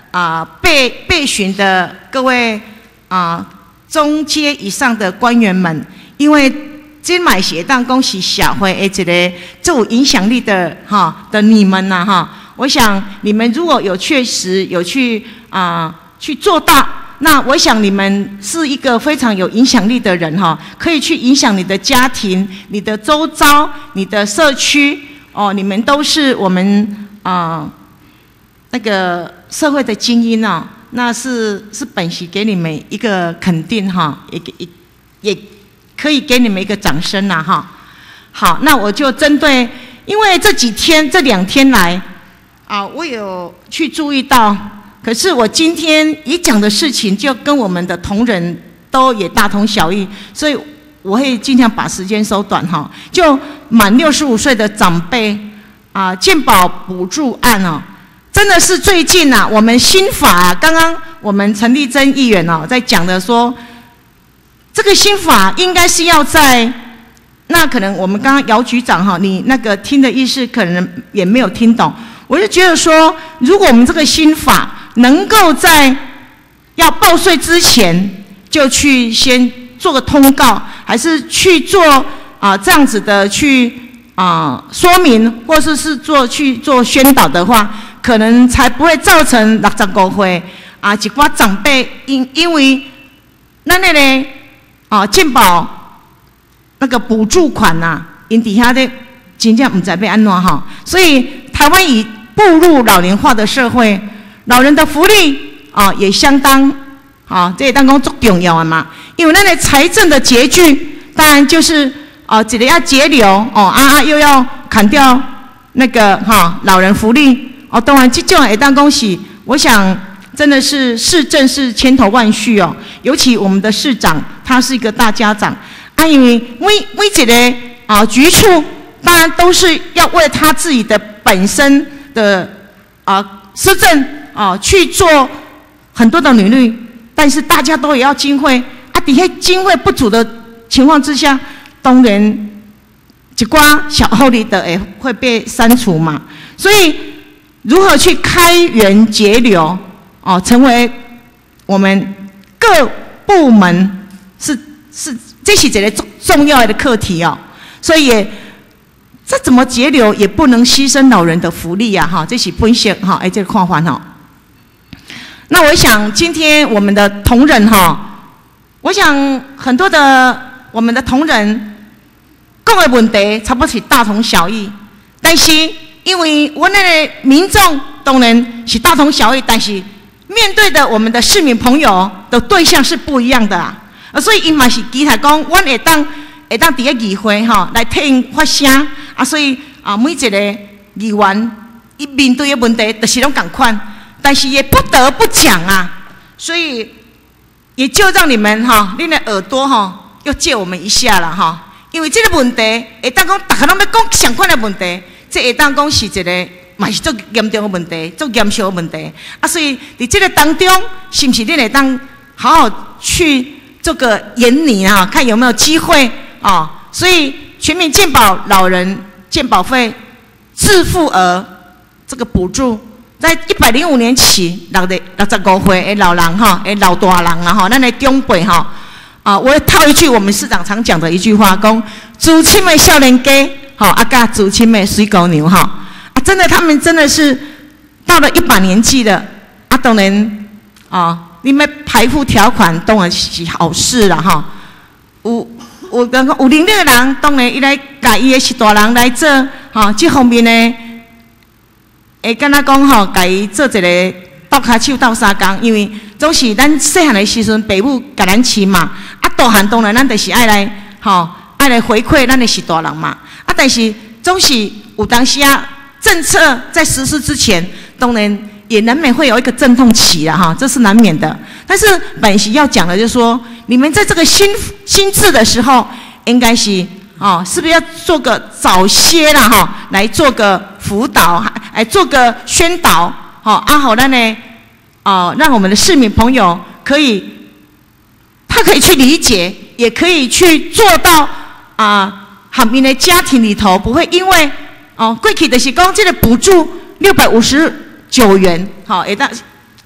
备询的各位中阶以上的官员们，因为这买协当恭喜社会的这个最有影响力的的你们呐我想你们如果有确实有去做到，那我想你们是一个非常有影响力的人可以去影响你的家庭、你的周遭、你的社区你们都是我们那个社会的精英那是本席给你们一个肯定也可以给你们一个掌声好，那我就针对，因为这2天来我有去注意到，可是我今天一讲的事情就跟我们的同仁都也大同小异，所以我会尽量把时间缩短就满65岁的长辈健保补助案真的是最近我们新法刚刚我们陈丽珍议员在讲的说，这个新法应该是要在那可能我们刚刚姚局长你那个听的意思可能也没有听懂，我就觉得说，如果我们这个新法能够在要报税之前就去先做个通告，还是去做这样子的去说明，或者是去做宣导的话，可能才不会造成65岁一寡长辈因为咱那个健保那个补助款因底下的真正不知道要安怎所以台湾已步入老龄化的社会，老人的福利也相当这也当讲足重要的嘛，因为咱的财政的拮据，当然就是一个要节流又要砍掉那个老人福利当然这种也当讲是，我想真的是市政是千头万绪尤其我们的市长他是一个大家长因为每一个局处当然都是要为他自己的本身的施政去做很多的努力，但是大家都也要经费底下经费不足的情况之下，当然一寡小后力的也会被删除嘛，所以如何去开源节流成为我们各部门这是一个重要的课题所以这怎么节流也不能牺牲老人的福利这是本席这个看法那我想今天我们的同仁我想很多的我们的同仁讲的问题差不多是大同小异，但是因为我们的民众当然是大同小异，但是面对的我们的市民朋友的对象是不一样的所以因嘛是期待讲，我会当伫个议会来替因发声所以每一个议员伊面对的问题就是拢同款，但是也不得不讲所以也就让你们你的耳朵要借我们一下了因为这个问题会当讲大家拢要讲相关的问题，这会当讲是一个嘛是足严重的问题，足严肃的问题所以在这个当中，是不是你会当好好去做个研拟看有没有机会所以全民健保老人健保费自付额这个补助，在105年起65岁的老人的老大人咱的长辈我会套一句我们市长常讲的一句话，讲自亲的少年家甲自亲的水狗牛真的他们真的是到了100年纪了当然你们排付条款当然是好事啦有能力的人当然伊来甲伊的是大人来做这方面呢会敢若讲甲伊做一个倒骹手倒三工，因为总是咱细汉的时阵父母甲咱饲嘛大汉当然咱就是爱来回馈咱的是大人嘛但是总是有当时政策在实施之前当然也难免会有一个阵痛期这是难免的，但是本席要讲的就是说，你们在这个新制的时候应该是是不是要做个早些来做个辅导，来做个宣导好咱呢让我们的市民朋友他可以去理解，也可以去做到他们的家庭里头不会因为过去就是讲这个补助659元会当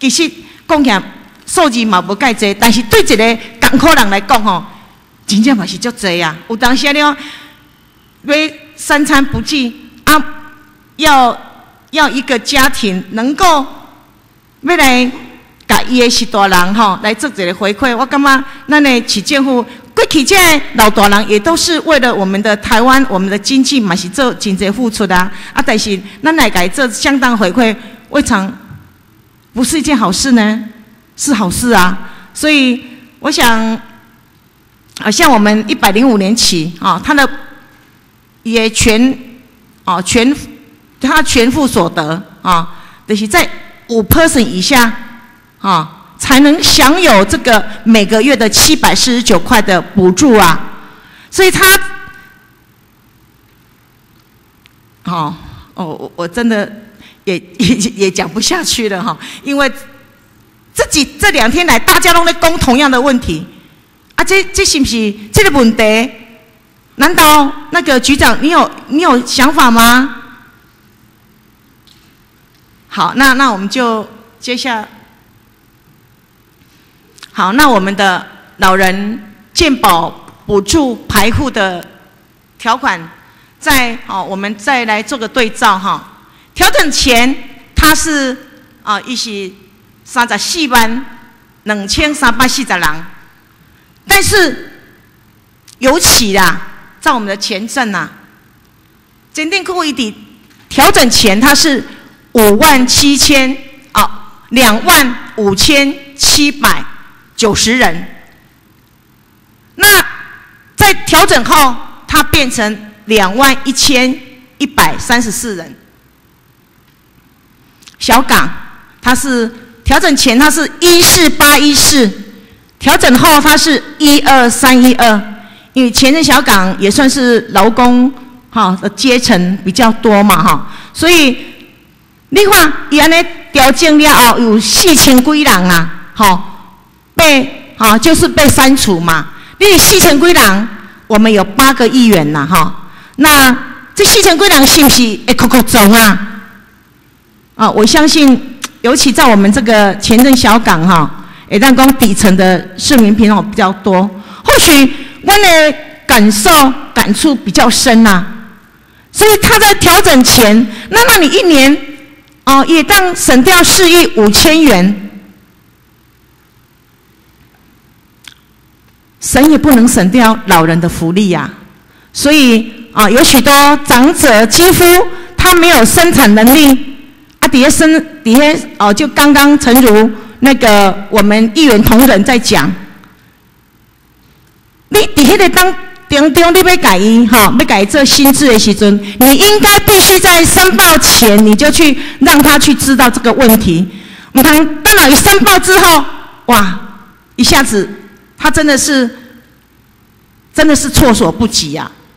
其实讲起来数字嘛无介济，但是对一个艰苦人来讲吼，真正嘛是足济啊。有当时了，要三餐不济啊，要一个家庭能够要来甲伊的是大人吼来做一个回馈。我感觉咱的市政府过去这老大人也都是为了我们的台湾、我们的经济嘛是做真侪付出的啊。但是咱来给这相当回馈，未尝不是一件好事呢？是好事啊。所以我想，像我们105年起啊，他的也他全副所得啊，就是在5% 以下啊，才能享有这个每个月的749块的补助啊。所以他，我真的也讲不下去了哈，因为自己这2天来大家都在讲同样的问题啊，这是不是这个问题？难道那个局长你有想法吗？好，那我们就接下。好，那我们的老人健保补助排户的条款，我们再来做个对照哈。调整前它是伊是342340人，但是尤其啦，在我们的前镇呐，检定库一底调整前它是25790人，那在调整后，它变成21134人。小港，它是调整前它是14814，调整后它是12312。因为前任小港也算是劳工的阶层比较多嘛所以你看伊安尼调整了后有4000几人就是被删除嘛。你4000几人，我们有8个议员那这4000几人是不是会扣总我相信，尤其在我们这个前镇小港会让讲底层的市民朋友比较多，或许我的感触比较深所以他在调整前，那你1年也当省掉4亿5千元。省也不能省掉老人的福利所以有许多长者几乎他没有生产能力底下就刚刚诚如那个我们议员同仁在讲，你底下的当中你要改要改这新制的时阵，你应该必须在申报前你就去让他去知道这个问题。我们当然申报之后，哇，一下子他真的是措手不及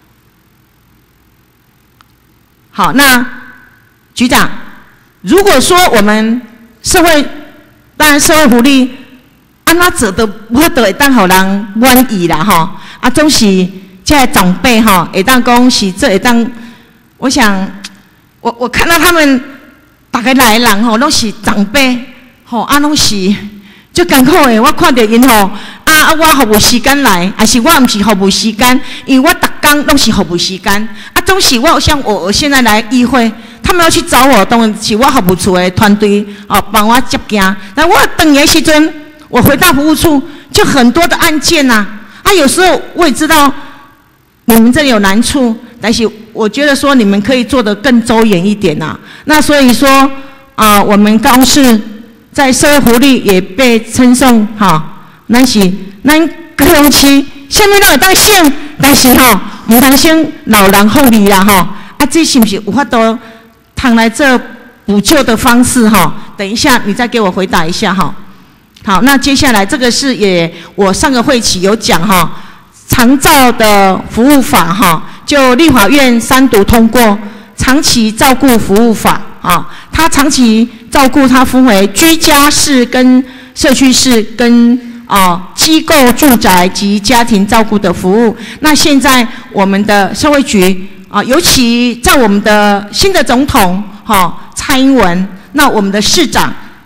好，那局长，如果说我们当然社会福利安怎做都我都会当互人满意啦总是这些长辈会当讲是这会当，我想我看到他们大概来的人都是长辈拢是就艰苦的。我看到因我服务时间来，还是我不是服务时间，因为我每天拢是服务时间总是我像我现在来议会，他们要去找我，当然是我服务处的团队帮我接见。但我等的时阵，我回到服务处就很多的案件有时候我也知道你们这里有难处，但是我觉得说你们可以做得更周延一点那所以说我们高市在社会福利也被称颂咱高雄市什么都会当省，但是唔当省老人福利这是不是有法度通来这补救的方式等一下你再给我回答一下好，那接下来这个是我上个会期有讲长照的服务法就立法院3读通过长期照顾服务法它长期照顾它分为居家式跟社区式跟机构住宅及家庭照顾的服务。那现在我们的社会局尤其在我们的新的总统蔡英文，那我们的市长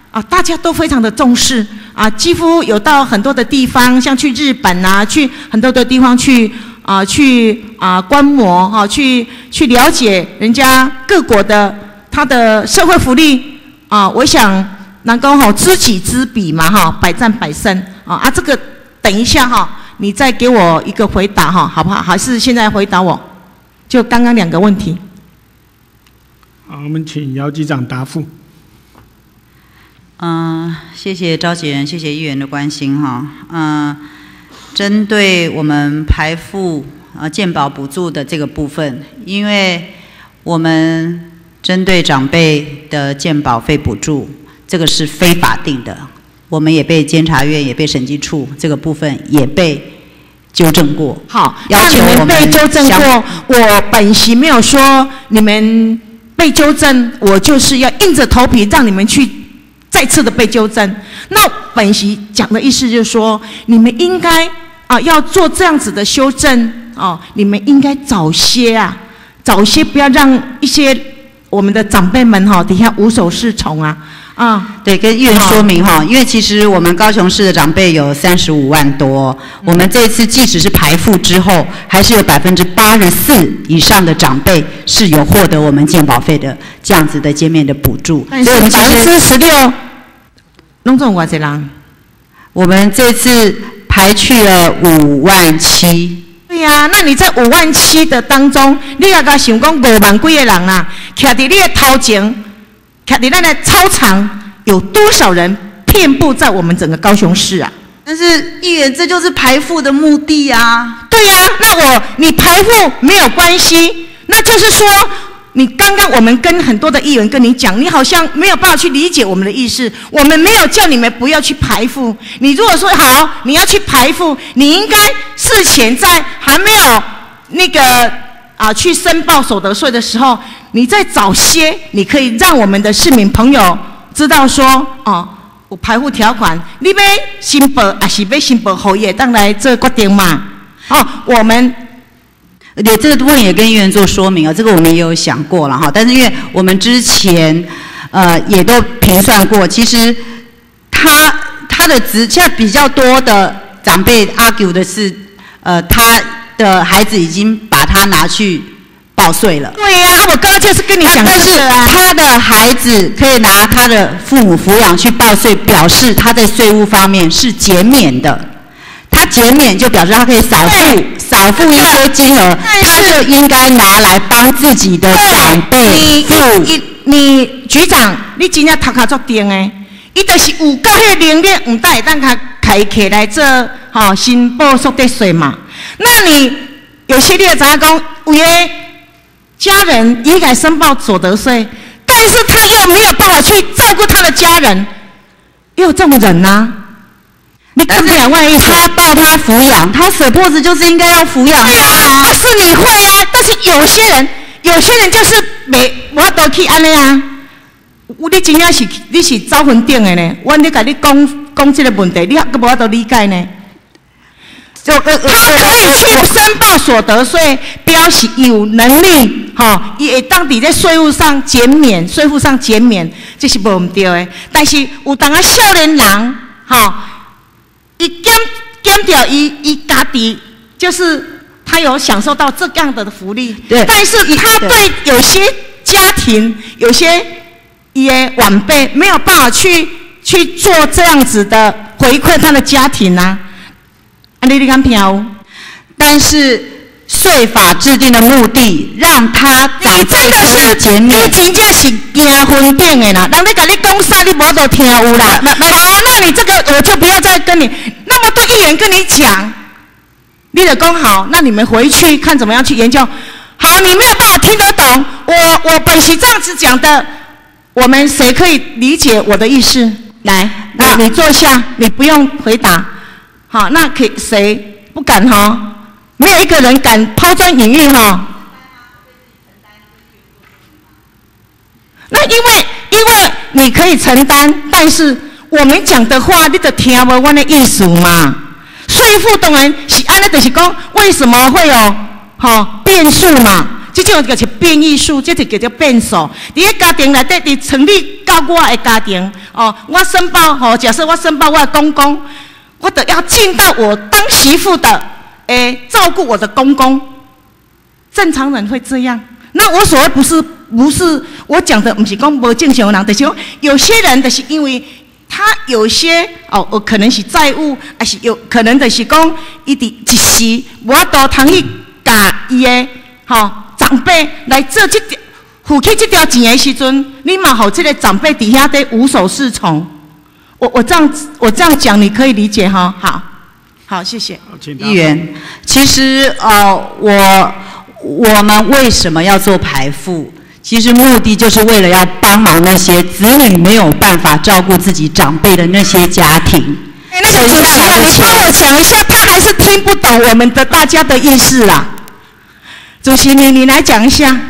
大家都非常的重视几乎有到很多的地方，像去日本去很多的地方去观摩去了解人家各国的他的社会福利我想能够知己知彼嘛百战百胜这个等一下你再给我一个回答好不好？还是现在回答我？就刚刚2个问题。 好，我们请姚局长答复。 谢谢召集人，谢谢议员的关心针对我们排富健保补助的这个部分，因为我们针对长辈的健保费补助，这个是非法定的，我们也被监察院也被审计处这个部分也被纠正过。 好， 要求我们被纠正过，我本席没有说你们被纠正，我就是要硬着头皮让你们去再次的被纠正。那本席讲的意思就是说，你们应该要做这样子的修正你们应该早些不要让一些我们的长辈们底下无所适从对，跟议员说明因为其实我们高雄市的长辈有35万多，我们这次即使是排富之后，还是有84%以上的长辈是有获得我们健保费的这样子的减免的补助。 但是16%弄这种多少人？我们这次排去了57000。 对那你在57000的当中，你也敢想讲5万几个人徛在你的头前，徛在咱的操场，有多少人遍布在我们整个高雄市但是议员，这就是排富的目的对那你排富没有关系，那就是说，你刚刚我们跟很多的议员跟你讲，你好像没有办法去理解我们的意思。我们没有叫你们不要去排富。你如果说好，你要去排富，你应该事前在还没有那个去申报所得税的时候，你再早些，你可以让我们的市民朋友知道说，有排富条款，你要申报还是要申报后也当来做决定嘛？我们。 对，这个部分也跟议员做说明这个我们也有想过了但是因为我们之前也都评算过，其实他的现在比较多的长辈 argue 的是他的孩子已经把他拿去报税了。 对我刚刚就是跟你讲但是他的孩子可以拿他的父母抚养去报税，表示他在税务方面是减免的。他减免就表示他可以少付一些金额，他就应该拿来帮自己的长辈付。 你局长，你真正头壳足定的，伊就是有够迄能力，唔但会当开起来做申报所得税嘛。那你有些你也知影讲，有的家人也该申报所得税，但是他又没有办法去照顾他的家人，也有这种人你看不了外意， 他抱他抚养，他suppose就是应该要抚养他但是你会但是有些人就是我都去安尼你真正是你是走分顶的呢。我咧甲你讲这个问题，你还无法度理解呢。他可以去申报所得税，表示有能力伊会当伫咧税务上减免，这是无毋对的。但是有当少年人伊减掉伊家己，就是他有享受到这样的福利， 对。 但是他对有些家庭、有些也晚辈没有办法去做这样子的回馈他的家庭你敢听有？ 但是税法制定的目的，让他长辈可以减免。 你真正是惊昏顶的啦！人咧甲你讲啥，你无都听有啦。好，那你这个我就不要再跟你那么多议员跟你讲，你得讲好，那你们回去看怎么样去研究。好，你没有办法听得懂，我本席这样子讲的，我们谁可以理解我的意思？来，你坐下，你不用回答。好，那可以谁不敢没有一个人敢抛砖引玉那因为你可以承担，但是我们讲的话，你得听无我的意思嘛。税负当然是安尼，就是讲为什么会有变数嘛？这种就是变异数，这就叫做变数。伫个家庭内底，伫成立到照顾我的家庭哦。我申报哦，假设我申报我的公公，我得要尽到我当媳妇的照顾我的公公。正常人会这样。那我所谓不是我讲的，不是讲无正常的人，就是说有些人就是因为他有些可能是债务，还是有可能就是讲伊伫一时无法度通去甲伊的长辈来做这条付起这条钱的时阵，你嘛好这个长辈底下得无所适从。我这样讲，你可以理解哈？好，谢谢。 议员，其实我们为什么要做排富？其实目的就是为了要帮忙那些子女没有办法照顾自己长辈的那些家庭。 那个主席啊，你帮我讲一下，他还是听不懂我们的大家的意思啦。主席，你来讲一下。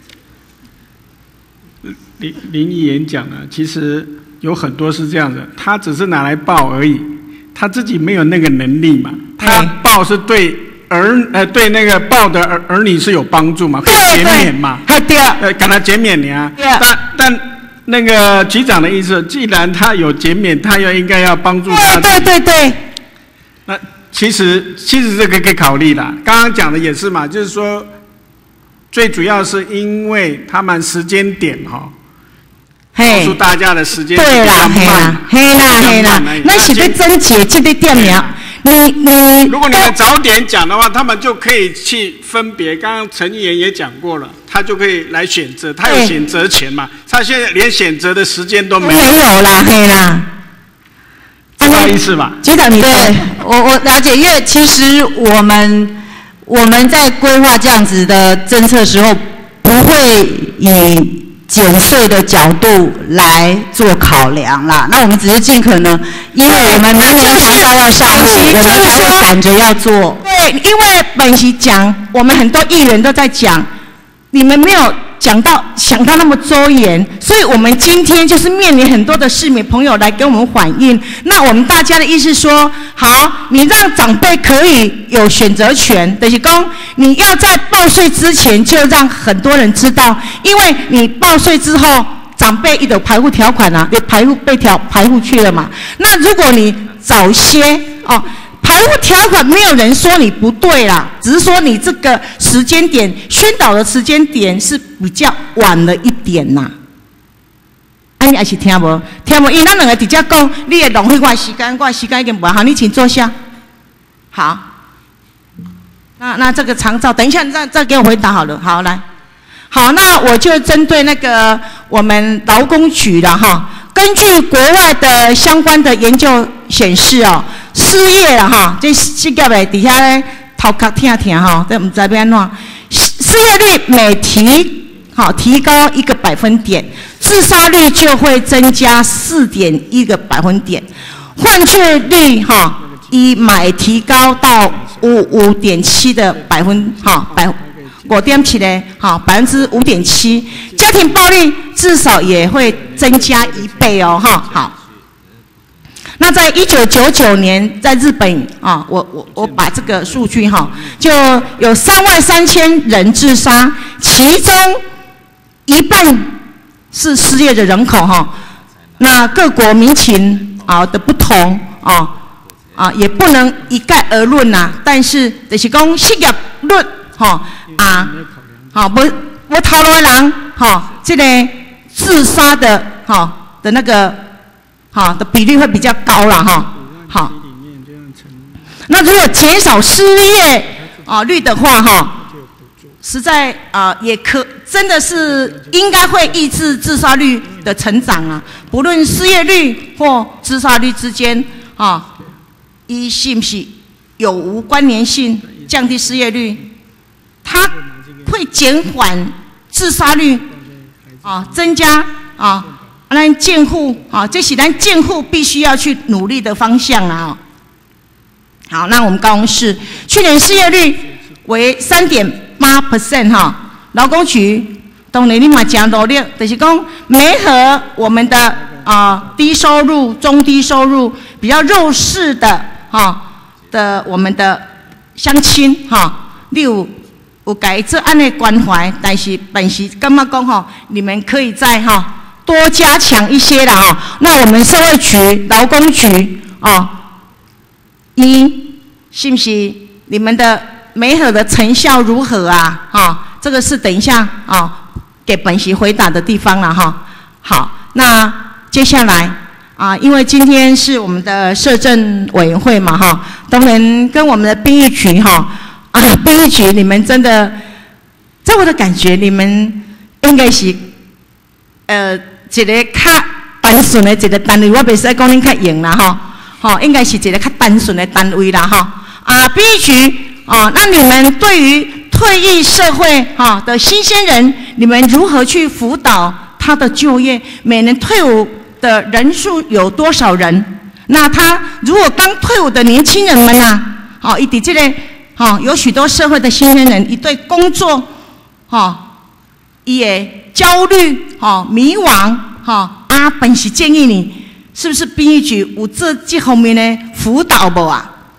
林议员讲了，其实有很多是这样的，他只是拿来报而已，他自己没有那个能力嘛。他报是对对那个报的儿女是有帮助嘛，会减免嘛。对，给他减免啊。但那个局长的意思，既然他有减免，他又应该要帮助他。 对。 那其实这个可以考虑啦。刚刚讲的也是嘛，就是说，最主要是因为他们时间点告诉大家的时间对啦，嘿啦，那是要增减这个点了。 如果你们早点讲的话，他们就可以去分别。刚刚陈议员也讲过了，他就可以来选择，他有选择权嘛。他现在连选择的时间都没有啦，嘿啦， 不好意思吧？ 局长，你对我了解，因为其实我们在规划这样子的政策的时候，不会以减税的角度来做考量啦，那我们只是尽可能，因为我们明年财报要上路，我们才会赶着要做。 对，因为本席讲，我们很多议员都在讲，你们没有想到那么周延，所以我们今天就是面临很多的市民朋友来跟我们反映。那我们大家的意思说，好，你让长辈可以有选择权，就是说你要在报税之前就让很多人知道，因为你报税之后，长辈一有排户条款啊，被排户去了嘛。那如果你早些排户条款没有人说你不对啦，只是说你这个时间点宣导的时间点是比较晚了一点呐。你还是听无？因为咱两个直接讲，你会浪费我的时间，我的时间已经不好，你请坐下。好，那这个长照，等一下再给我回答好了。好，来，好，那我就针对那个我们劳工局的根据国外的相关的研究显示失业了这失业的底下咧头壳痛，这唔知要安怎。失业率每提高1个百分点，自杀率就会增加4.1个百分点，犯罪率每提高到5.7的5.7%的5.7%，家庭暴力至少也会增加1倍好。那在1999年，在日本我把这个数据就有33000人自杀，其中一半是失业的人口那各国民情的不同也不能一概而论但是就是讲失业率无头路的人这个自杀的那个的比例会比较高啦好。那如果减少失业率的话实在也真的是应该会抑制自杀率的成长不论失业率或自杀率之间一是不是有无关联性，降低失业率，它会减缓自杀率增加咱健护这是咱健护必须要去努力的方向好，那我们高雄市去年失业率为3.8%劳工局当然你嘛真努力，就是讲媒合我们的低收入、中低收入比较弱势的的我们的乡亲你有给这样的关怀，但是本席感觉讲你们可以在多加强一些啦哈。那我们社会局、劳工局是不是你们的媒合的成效如何啊？这个是等一下给本席回答的地方了哈。好，那接下来因为今天是我们的社政委员会嘛哈，当然跟我们的兵役局兵役局你们真的，在我的感觉，你们应该是一个较单纯的一个单位，我袂使讲恁较硬啦哈，应该是一个较单纯的单位啦哈。兵役局那你们对于退役社会的新鲜人，你们如何去辅导他的就业？每年退伍的人数有多少人？那他如果刚退伍的年轻人们以及这个有许多社会的新鲜人，伊对工作伊也焦虑迷惘本是建议你是不是兵役局有这方面的辅导不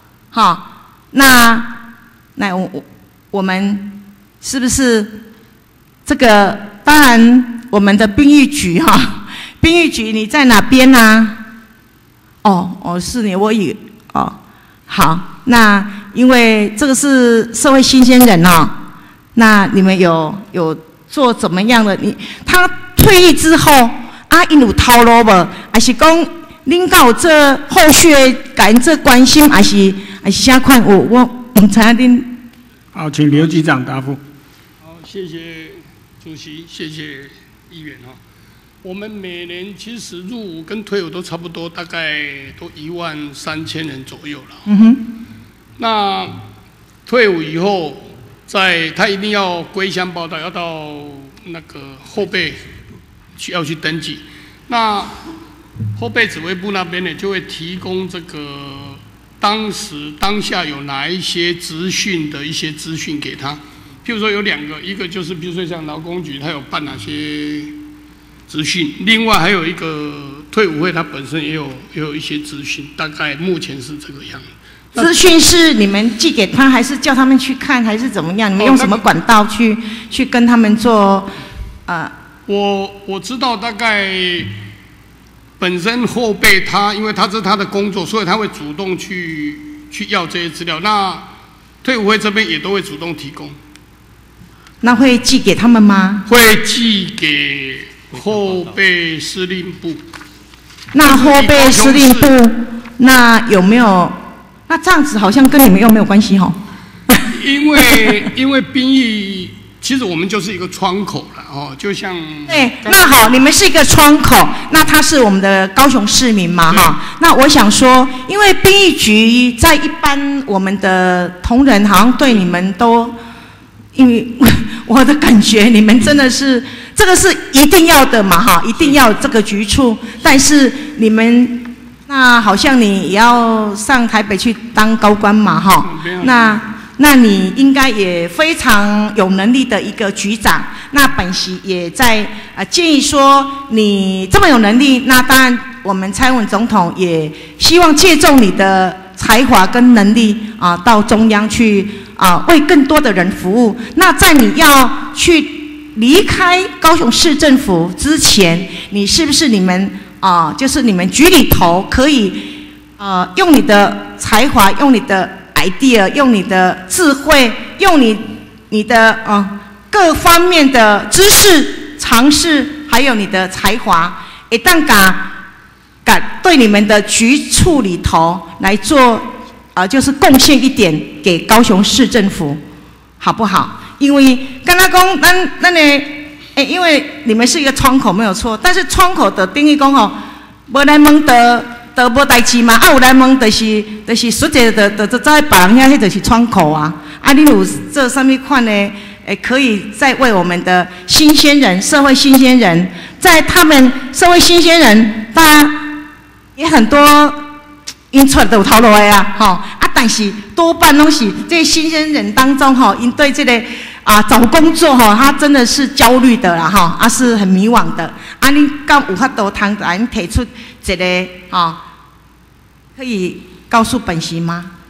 那我们是不是这个？当然，我们的兵役局兵役局你在哪边啊？是你，我以好。那因为这个是社会新鲜人那你们有做怎么样的？他退役之后因有头路无？还是讲恁有这后续给这关心，还是啥款？我唔知恁。 好，请刘局长答复。好，谢谢主席，谢谢议员我们每年其实入伍跟退伍都差不多，大概都13000人左右了。那退伍以后，他一定要归乡报到，要到那个后备要去登记。那后备指挥部那边呢，就会提供这个当下有哪一些职训的一些资讯给他。譬如说有2个，一个就是譬如说像劳工局，他有办哪些资讯，另外还有一个退伍会，它本身也有一些资讯，大概目前是这个样子。 资讯是你们寄给他，还是叫他们去看，还是怎么样？你们用什么管道去跟他们做？ 我知道大概本身后备他，因为他是他的工作，所以他会主动去要这些资料。那退伍会这边也都会主动提供。 那会寄给他们吗？ 会寄给后备司令部。 那后备司令部那有没有？那这样子好像跟你们又没有关系因为兵役，其实我们就是一个窗口了就像对，那好，你们是一个窗口，那他是我们的高雄市民嘛那我想说，因为兵役局在一般我们的同仁好像对你们都，因为我的感觉你们真的是这个是一定要的嘛一定要这个局处，但是你们。那好像你也要上台北去当高官嘛那你应该也非常有能力的一个局长。那本席也在建议说，你这么有能力，那当然我们蔡英文总统也希望借重你的才华跟能力到中央去为更多的人服务。那在你要去离开高雄市政府之前，你是不是你们？就是你们局里头可以用你的才华，用你的 idea， 用你的智慧，用你的各方面的知识、尝试，还有你的才华，一旦敢对你们的局处里头来做就是贡献一点给高雄市政府，好不好？因为刚刚讲咱的。因为你们是一个窗口没有错，但是窗口的定义讲无来问都无代志嘛，有来问就是实际的在别人遐，迄就是窗口你有做什么款的可以再为我们的新鲜人、社会新鲜人，在他们社会新鲜人，当然也很多因出都有头路的但是多半拢是这新鲜人当中因对这个。找工作他真的是焦虑的啦是很迷惘的你敢有法度通来提出一个可以告诉本席吗？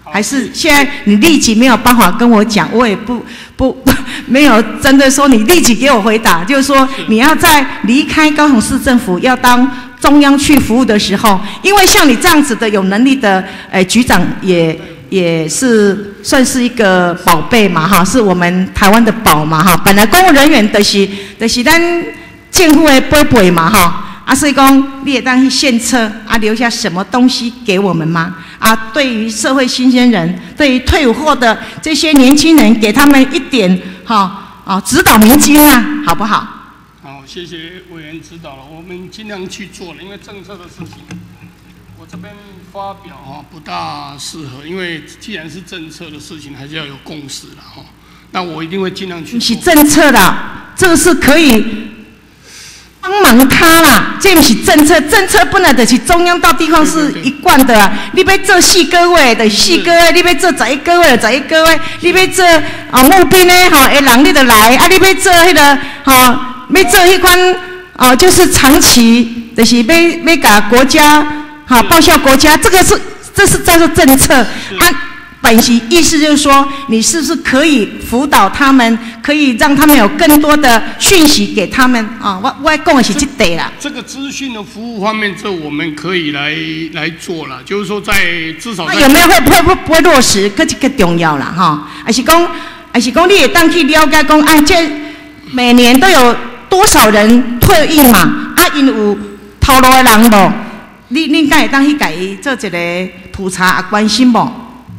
还是现在你立即没有办法跟我讲，我也没有针对说你立即给我回答，就是说你要在离开高雄市政府要当中央去服务的时候，因为像你这样子的有能力的局长也是算是一个宝贝嘛哈，是我们台湾的宝嘛哈。本来公务人员就是咱政府的宝贝嘛哈。所以讲你也当去献策留下什么东西给我们吗？对于社会新鲜人，对于退伍后的这些年轻人，给他们一点指导迷津啊，好不好？ 好，谢谢委员指导了，我们尽量去做了，因为政策的事情，我这边发表不大适合，因为既然是政策的事情，还是要有共识了哈。那我一定会尽量去做。 是政策啦，这个是可以帮忙他啦，这不是政策，政策本来就是中央到地方是一贯的啊。你要做4个月就是4个月，你要做11个月就11个月，你要做募兵的的人你就来，你要做那个要做那款就是长期，就是要给国家报效国家，这是叫做政策本席意思就是说，你是不是可以辅导他们，可以让他们有更多的讯息给他们我讲的是这点啦。 这个资讯的服务方面，这我们可以来做了，就是说至少有没有不会落实，这个重要啦哈。还是讲你也当去了解讲这每年都有多少人退役嘛？因有头路的人无？你敢会当去给伊做一个普查关心无？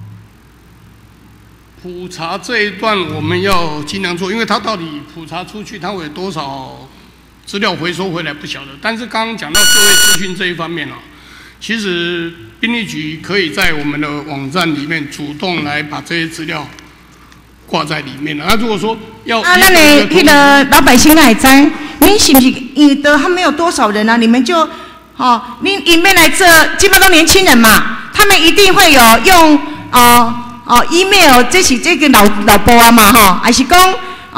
普查这一段我们要尽量做，因为他到底普查出去，他会有多少资料回收回来不晓得。但是刚刚讲到社会资讯这一方面其实兵力局可以在我们的网站里面主动来把这些资料挂在里面了。如果说要那你那个老百姓会知，你是不是因为他没有多少人你们就你里面来这基本都年轻人嘛，他们一定会有用email 这个老婆嘛还是讲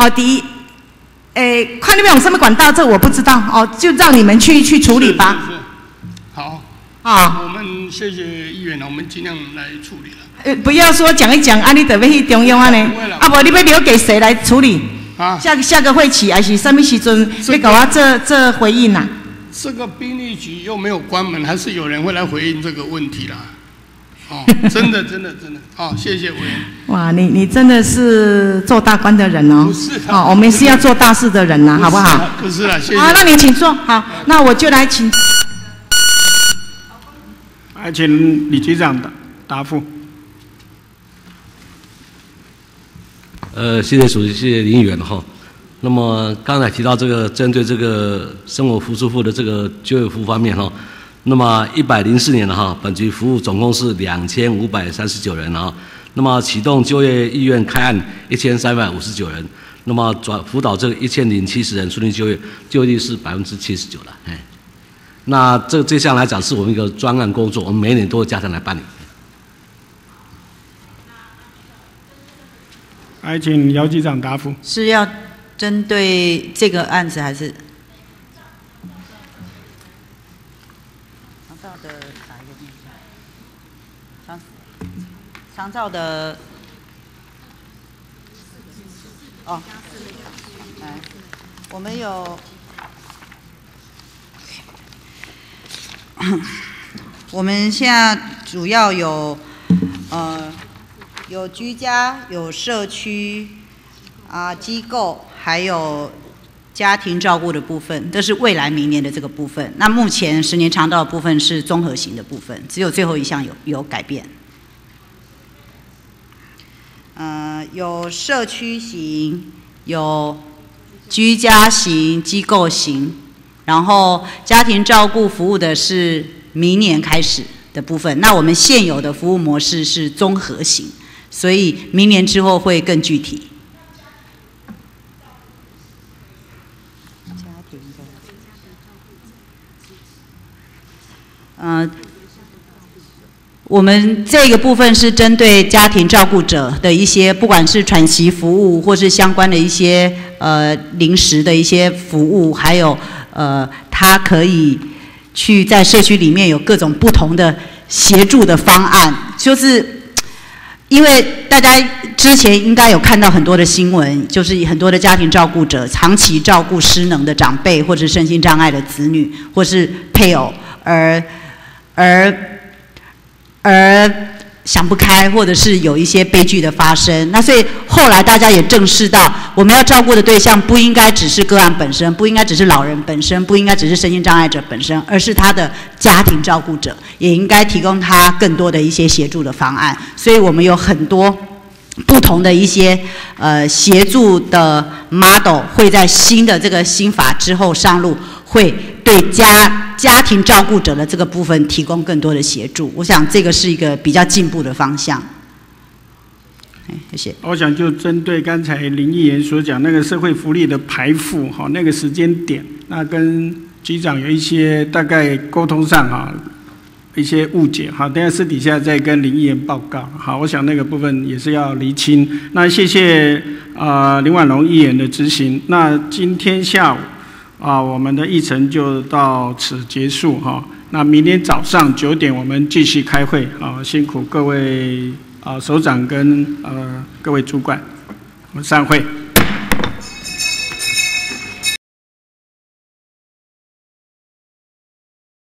看你们用什么管道，这我不知道就让你们去处理吧。 是好我们谢谢议员我们尽量来处理了。 不要说讲一讲你就要去中央呢，不你要留给谁来处理？下个会期还是什么时阵要给我这回应啊？ 这个兵力局又没有关门，还是有人会来回应这个问题啦。真的，谢谢委员。 哇，你真的是做大官的人不是我们是要做大事的人好不好？ 不是啦，谢谢。 好，那你请坐。好，那我就来请李局长答复。 谢谢主席，谢谢林议员那么刚才提到这个针对这个生活扶助户的这个就业服务方面那么104年了本局服务总共是2539人那么启动就业意愿开案1359人，那么辅导这个1070人顺利就业，就业率是79%了。那这项来讲是我们一个专案工作，我们每年都会加强来办理。 来，请姚局长答复。 是要针对这个案子还是？长照的我们有我们现在主要有居家、有社区机构，还有家庭照顾的部分，这是未来明年的这个部分。那目前10年长照的部分是综合型的部分，只有最后一项有改变。有社区型，有居家型、机构型，然后家庭照顾服务的是明年开始的部分。那我们现有的服务模式是综合型，所以明年之后会更具体。我们这个部分是针对家庭照顾者的一些，不管是喘息服务，或是相关的一些临时的一些服务，还有他可以去在社区里面有各种不同的协助的方案，就是因为大家之前应该有看到很多的新闻，就是很多的家庭照顾者长期照顾失能的长辈，或者身心障碍的子女，或是配偶，而想不开，或者是有一些悲剧的发生。那所以后来大家也正视到，我们要照顾的对象不应该只是个案本身，不应该只是老人本身，不应该只是身心障碍者本身，而是他的家庭照顾者，也应该提供他更多的一些协助的方案。所以我们有很多不同的一些协助的 model 会在新的这个新法之后上路，会对家庭照顾者的这个部分提供更多的协助。我想这个是一个比较进步的方向。谢谢。 我想就针对刚才林议员所讲那个社会福利的排付哈，那个时间点，那跟局长有一些大概沟通上哈一些误解哈，等一下私底下再跟林议员报告。好，我想那个部分也是要厘清。那谢谢林婉容议员的执行。那今天下午我们的议程就到此结束哈。那明天早上9点我们继续开会辛苦各位首长跟各位主管，我们散会。